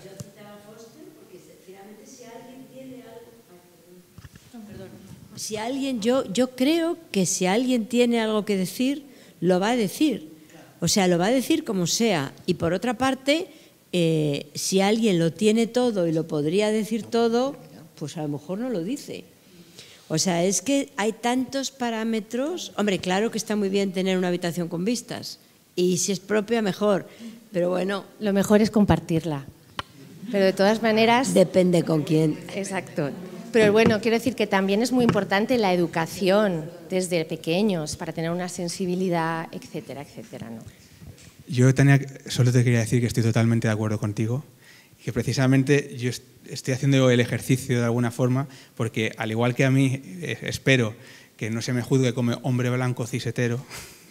Si alguien, yo, yo creo que si alguien tiene algo que decir, lo va a decir. O sea, lo va a decir como sea. Y por otra parte, Eh, si alguien lo tiene todo y lo podría decir todo, pues a lo mejor no lo dice. O sea, es que hay tantos parámetros. Hombre, claro que está muy bien tener una habitación con vistas y si es propia mejor, pero bueno. Lo mejor es compartirla, pero de todas maneras… Depende con quién. Exacto. Pero bueno, quiero decir que también es muy importante la educación desde pequeños para tener una sensibilidad, etcétera, etcétera, ¿no? Yo, Tania, solo te quería decir que estoy totalmente de acuerdo contigo y que precisamente yo estoy haciendo el ejercicio de alguna forma porque, al igual que a mí, eh, espero que no se me juzgue como hombre blanco cisetero,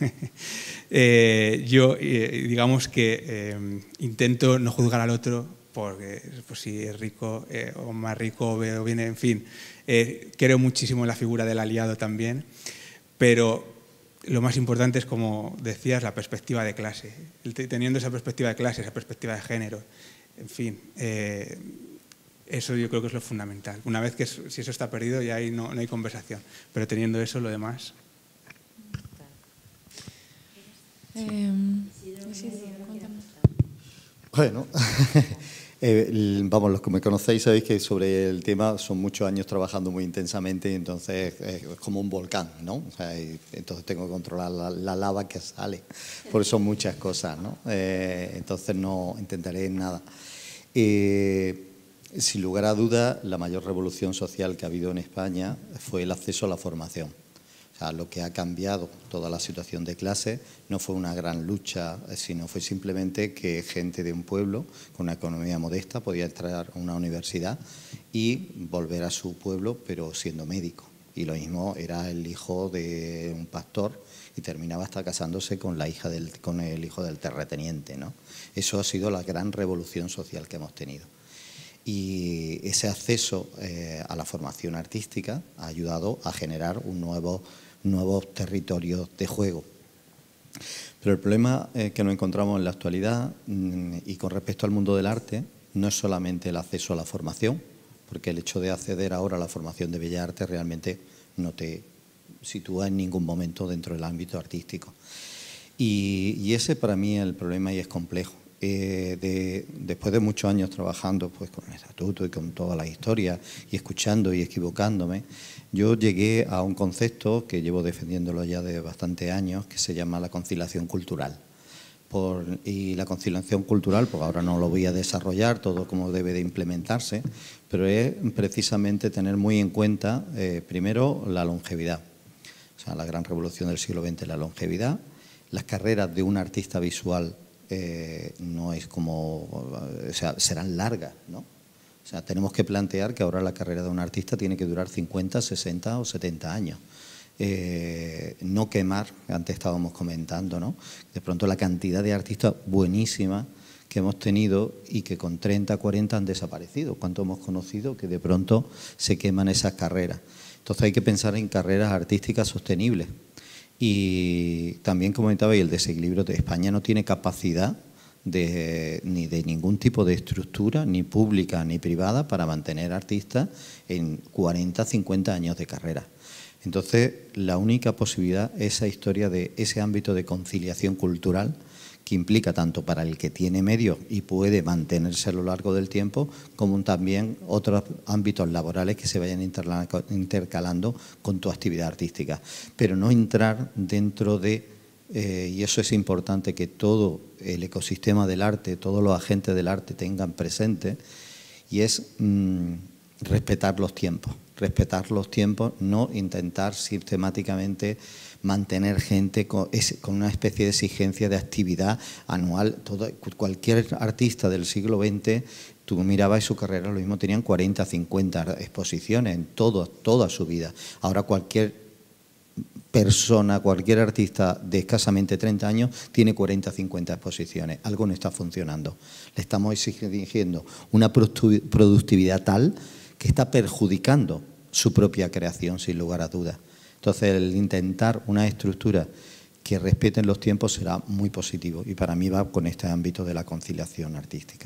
eh, yo eh, digamos que eh, intento no juzgar al otro porque pues, si es rico eh, o más rico o viene, en fin. Eh, creo muchísimo en la figura del aliado también, pero lo más importante es, como decías, la perspectiva de clase. Teniendo esa perspectiva de clase, esa perspectiva de género, en fin, eh, eso yo creo que es lo fundamental. Una vez que eso, si eso está perdido, ya ahí no, no hay conversación, pero teniendo eso, lo demás... Eh, bueno, eh, vamos, los que me conocéis sabéis que sobre el tema son muchos años trabajando muy intensamente y entonces es como un volcán, ¿no? O sea, y entonces tengo que controlar la, la lava que sale, por eso muchas cosas, ¿no? Eh, entonces no intentaré nada. Eh, sin lugar a duda, la mayor revolución social que ha habido en España fue el acceso a la formación. O sea, lo que ha cambiado toda la situación de clase no fue una gran lucha, sino fue simplemente que gente de un pueblo con una economía modesta podía entrar a una universidad y volver a su pueblo, pero siendo médico. Y lo mismo era el hijo de un pastor y terminaba hasta casándose con, la hija del, con el hijo del terrateniente, ¿no? Eso ha sido la gran revolución social que hemos tenido. Y ese acceso eh, a la formación artística ha ayudado a generar un nuevo, nuevos territorios de juego. Pero el problema eh, que nos encontramos en la actualidad mmm, y con respecto al mundo del arte no es solamente el acceso a la formación, porque el hecho de acceder ahora a la formación de Bellas Artes realmente no te sitúa en ningún momento dentro del ámbito artístico. Y, y ese para mí es el problema y es complejo. Eh, de, después de muchos años trabajando pues, con el estatuto y con todas las historias y escuchando y equivocándome, yo llegué a un concepto que llevo defendiéndolo ya de bastantes años, que se llama la conciliación cultural. Por, y la conciliación cultural, pues ahora no lo voy a desarrollar todo como debe de implementarse, pero es precisamente tener muy en cuenta, eh, primero, la longevidad. O sea, la gran revolución del siglo veinte, la longevidad, las carreras de un artista visual Eh, no es como, o sea, serán largas, ¿no? O sea, tenemos que plantear que ahora la carrera de un artista tiene que durar cincuenta, sesenta o setenta años. Eh, no quemar, antes estábamos comentando, ¿no? De pronto la cantidad de artistas buenísimas que hemos tenido y que con treinta, cuarenta han desaparecido. ¿Cuánto hemos conocido que de pronto se queman esas carreras? Entonces hay que pensar en carreras artísticas sostenibles. Y también comentaba, y el desequilibrio de España no tiene capacidad de, ni de ningún tipo de estructura, ni pública ni privada, para mantener artistas en cuarenta, cincuenta años de carrera. Entonces, la única posibilidad es esa historia de ese ámbito de conciliación cultural que implica tanto para el que tiene medios y puede mantenerse a lo largo del tiempo, como también otros ámbitos laborales que se vayan intercalando con tu actividad artística. Pero no entrar dentro de, eh, y eso es importante que todo el ecosistema del arte, todos los agentes del arte tengan presente, y es mmm, respetar los tiempos. Respetar los tiempos, no intentar sistemáticamente mantener gente con, es, con una especie de exigencia de actividad anual. Todo, cualquier artista del siglo veinte, tú mirabas su carrera, lo mismo tenían cuarenta, cincuenta exposiciones en todo, toda su vida. Ahora cualquier persona, cualquier artista de escasamente treinta años tiene cuarenta, cincuenta exposiciones. Algo no está funcionando. Le estamos exigiendo una productividad tal que está perjudicando su propia creación, sin lugar a dudas. Entonces, el intentar una estructura que respeten los tiempos será muy positivo, y para mí va con este ámbito de la conciliación artística.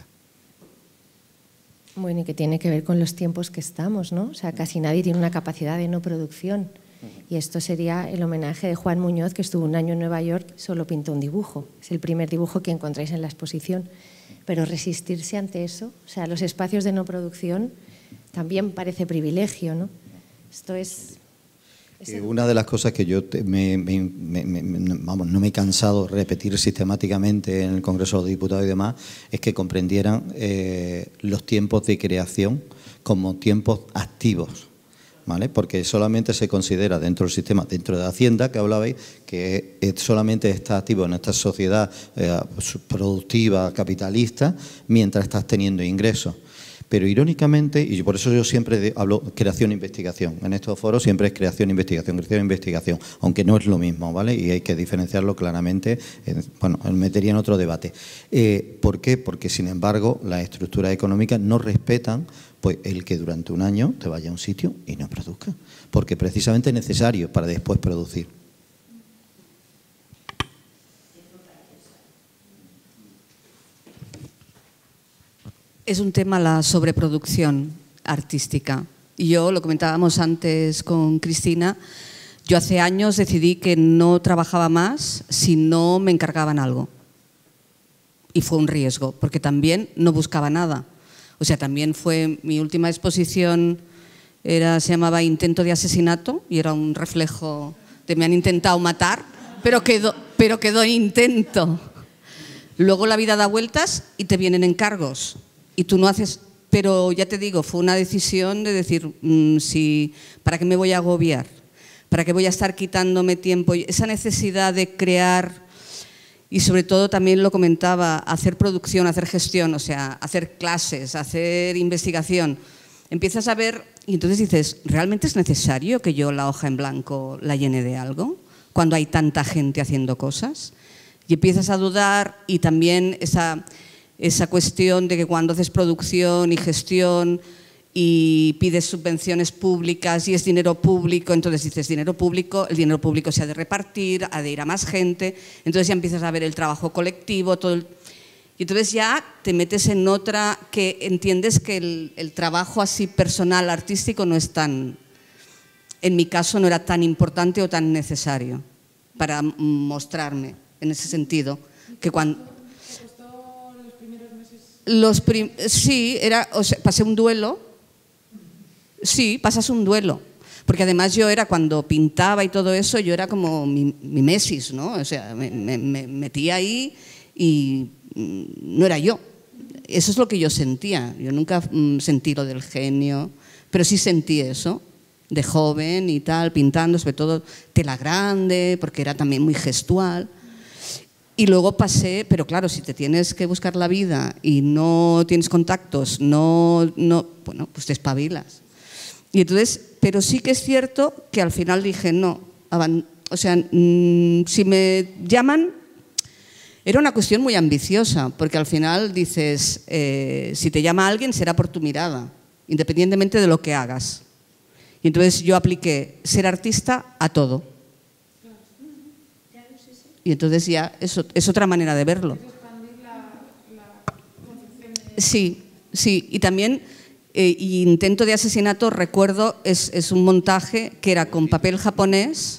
Bueno, y que tiene que ver con los tiempos que estamos, ¿no? O sea, casi nadie tiene una capacidad de no producción. Y esto sería el homenaje de Juan Muñoz, que estuvo un año en Nueva York, solo pintó un dibujo. Es el primer dibujo que encontráis en la exposición. Pero resistirse ante eso, o sea, los espacios de no producción, también parece privilegio, ¿no? Esto es... Eh, una de las cosas que yo te, me, me, me, me, vamos, no me he cansado de repetir sistemáticamente en el Congreso de los Diputados y demás, es que comprendieran eh, los tiempos de creación como tiempos activos, ¿vale? Porque solamente se considera dentro del sistema, dentro de Hacienda, que hablabais, que solamente está activo en esta sociedad eh, productiva, capitalista, mientras estás teniendo ingresos. Pero irónicamente, y por eso yo siempre hablo creación e investigación, en estos foros siempre es creación e investigación, creación e investigación, aunque no es lo mismo, ¿vale? Y hay que diferenciarlo claramente, en, bueno, me metería en otro debate. Eh, ¿Por qué? Porque, sin embargo, las estructuras económicas no respetan pues, el que durante un año te vaya a un sitio y no produzca, porque precisamente es necesario para después producir. Es un tema la sobreproducción artística. Y yo, lo comentábamos antes con Cristina, yo hace años decidí que no trabajaba más si no me encargaban algo. Y fue un riesgo, porque también no buscaba nada. O sea, también fue mi última exposición, era, se llamaba Intento de asesinato, y era un reflejo de me han intentado matar, pero quedó, pero quedó intento. Luego la vida da vueltas y te vienen encargos. Y tú no haces, pero ya te digo, fue una decisión de decir, mmm, si, ¿para qué me voy a agobiar? ¿Para qué voy a estar quitándome tiempo? Esa necesidad de crear, y sobre todo también lo comentaba, hacer producción, hacer gestión, o sea, hacer clases, hacer investigación. Empiezas a ver y entonces dices, ¿realmente es necesario que yo la hoja en blanco la llene de algo cuando hay tanta gente haciendo cosas? Y empiezas a dudar y también esa... esa cuestión de que cuando haces producción y gestión y pides subvenciones públicas y es dinero público, entonces dices dinero público, el dinero público se ha de repartir, ha de ir a más gente, entonces ya empiezas a ver el trabajo colectivo, todo el, y entonces ya te metes en otra que entiendes que el, el trabajo así personal, artístico no es tan, en mi caso no era tan importante o tan necesario para mostrarme en ese sentido, que cuando... Los prim sí, era, o sea, pasé un duelo, sí, pasas un duelo, porque además yo era, cuando pintaba y todo eso, yo era como mi, mi Mesis, ¿no? O sea, me, me, me metía ahí y no era yo. Eso es lo que yo sentía, yo nunca mm, sentí lo del genio, pero sí sentí eso, de joven y tal, pintando, sobre todo tela grande, porque era también muy gestual. Y luego pasé, pero claro, si te tienes que buscar la vida y no tienes contactos, no, no, bueno, pues te espabilas. Y entonces, pero sí que es cierto que al final dije, no, o sea, mmm, si me llaman, era una cuestión muy ambiciosa, porque al final dices, eh, si te llama alguien será por tu mirada, independientemente de lo que hagas. Y entonces yo apliqué ser artista a todo. Y entonces ya es, es otra manera de verlo. Sí, sí. Y también eh, y Intento de asesinato, recuerdo, es, es un montaje que era con papel japonés,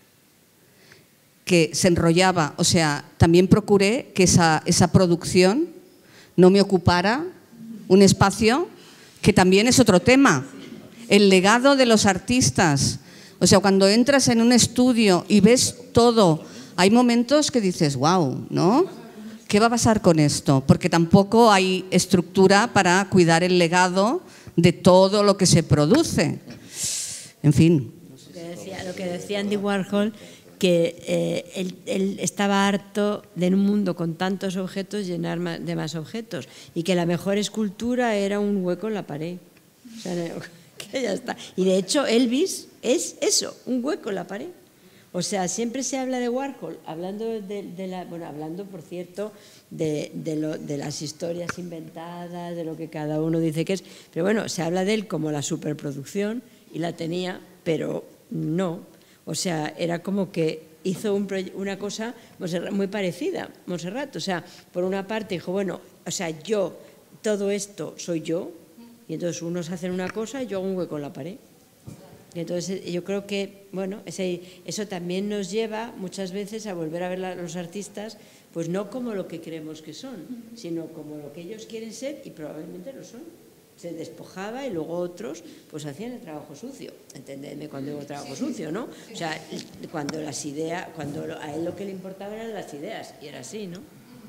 que se enrollaba. O sea, también procuré que esa, esa producción no me ocupara un espacio, que también es otro tema. El legado de los artistas. O sea, cuando entras en un estudio y ves todo... Hay momentos que dices, wow, ¿no? ¿Qué va a pasar con esto? Porque tampoco hay estructura para cuidar el legado de todo lo que se produce. En fin. Lo que decía, lo que decía Andy Warhol, que eh, él, él estaba harto de en un mundo con tantos objetos llenar más, de más objetos, y que la mejor escultura era un hueco en la pared. O sea, que ya está. Y de hecho Elvis es eso, un hueco en la pared. O sea, siempre se habla de Warhol, hablando de, de la, bueno, hablando, por cierto, de, de, lo, de las historias inventadas, de lo que cada uno dice que es, pero bueno, se habla de él como la superproducción, y la tenía, pero no. O sea, era como que hizo un una cosa muy parecida, Montserrat. O sea, por una parte dijo, bueno, o sea, yo, todo esto soy yo, y entonces unos hacen una cosa y yo hago un hueco en la pared. Y entonces yo creo que, bueno, ese, eso también nos lleva muchas veces a volver a ver a los artistas, pues no como lo que creemos que son, sino como lo que ellos quieren ser, y probablemente lo son. se despojaba y luego otros pues hacían el trabajo sucio. Entendedme cuando digo trabajo sucio, ¿no? O sea, cuando las ideas, cuando a él lo que le importaba eran las ideas, y era así, ¿no?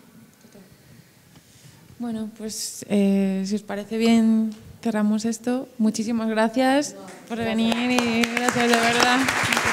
Bueno, pues eh, si os parece bien, cerramos esto. Muchísimas gracias por venir y gracias de verdad.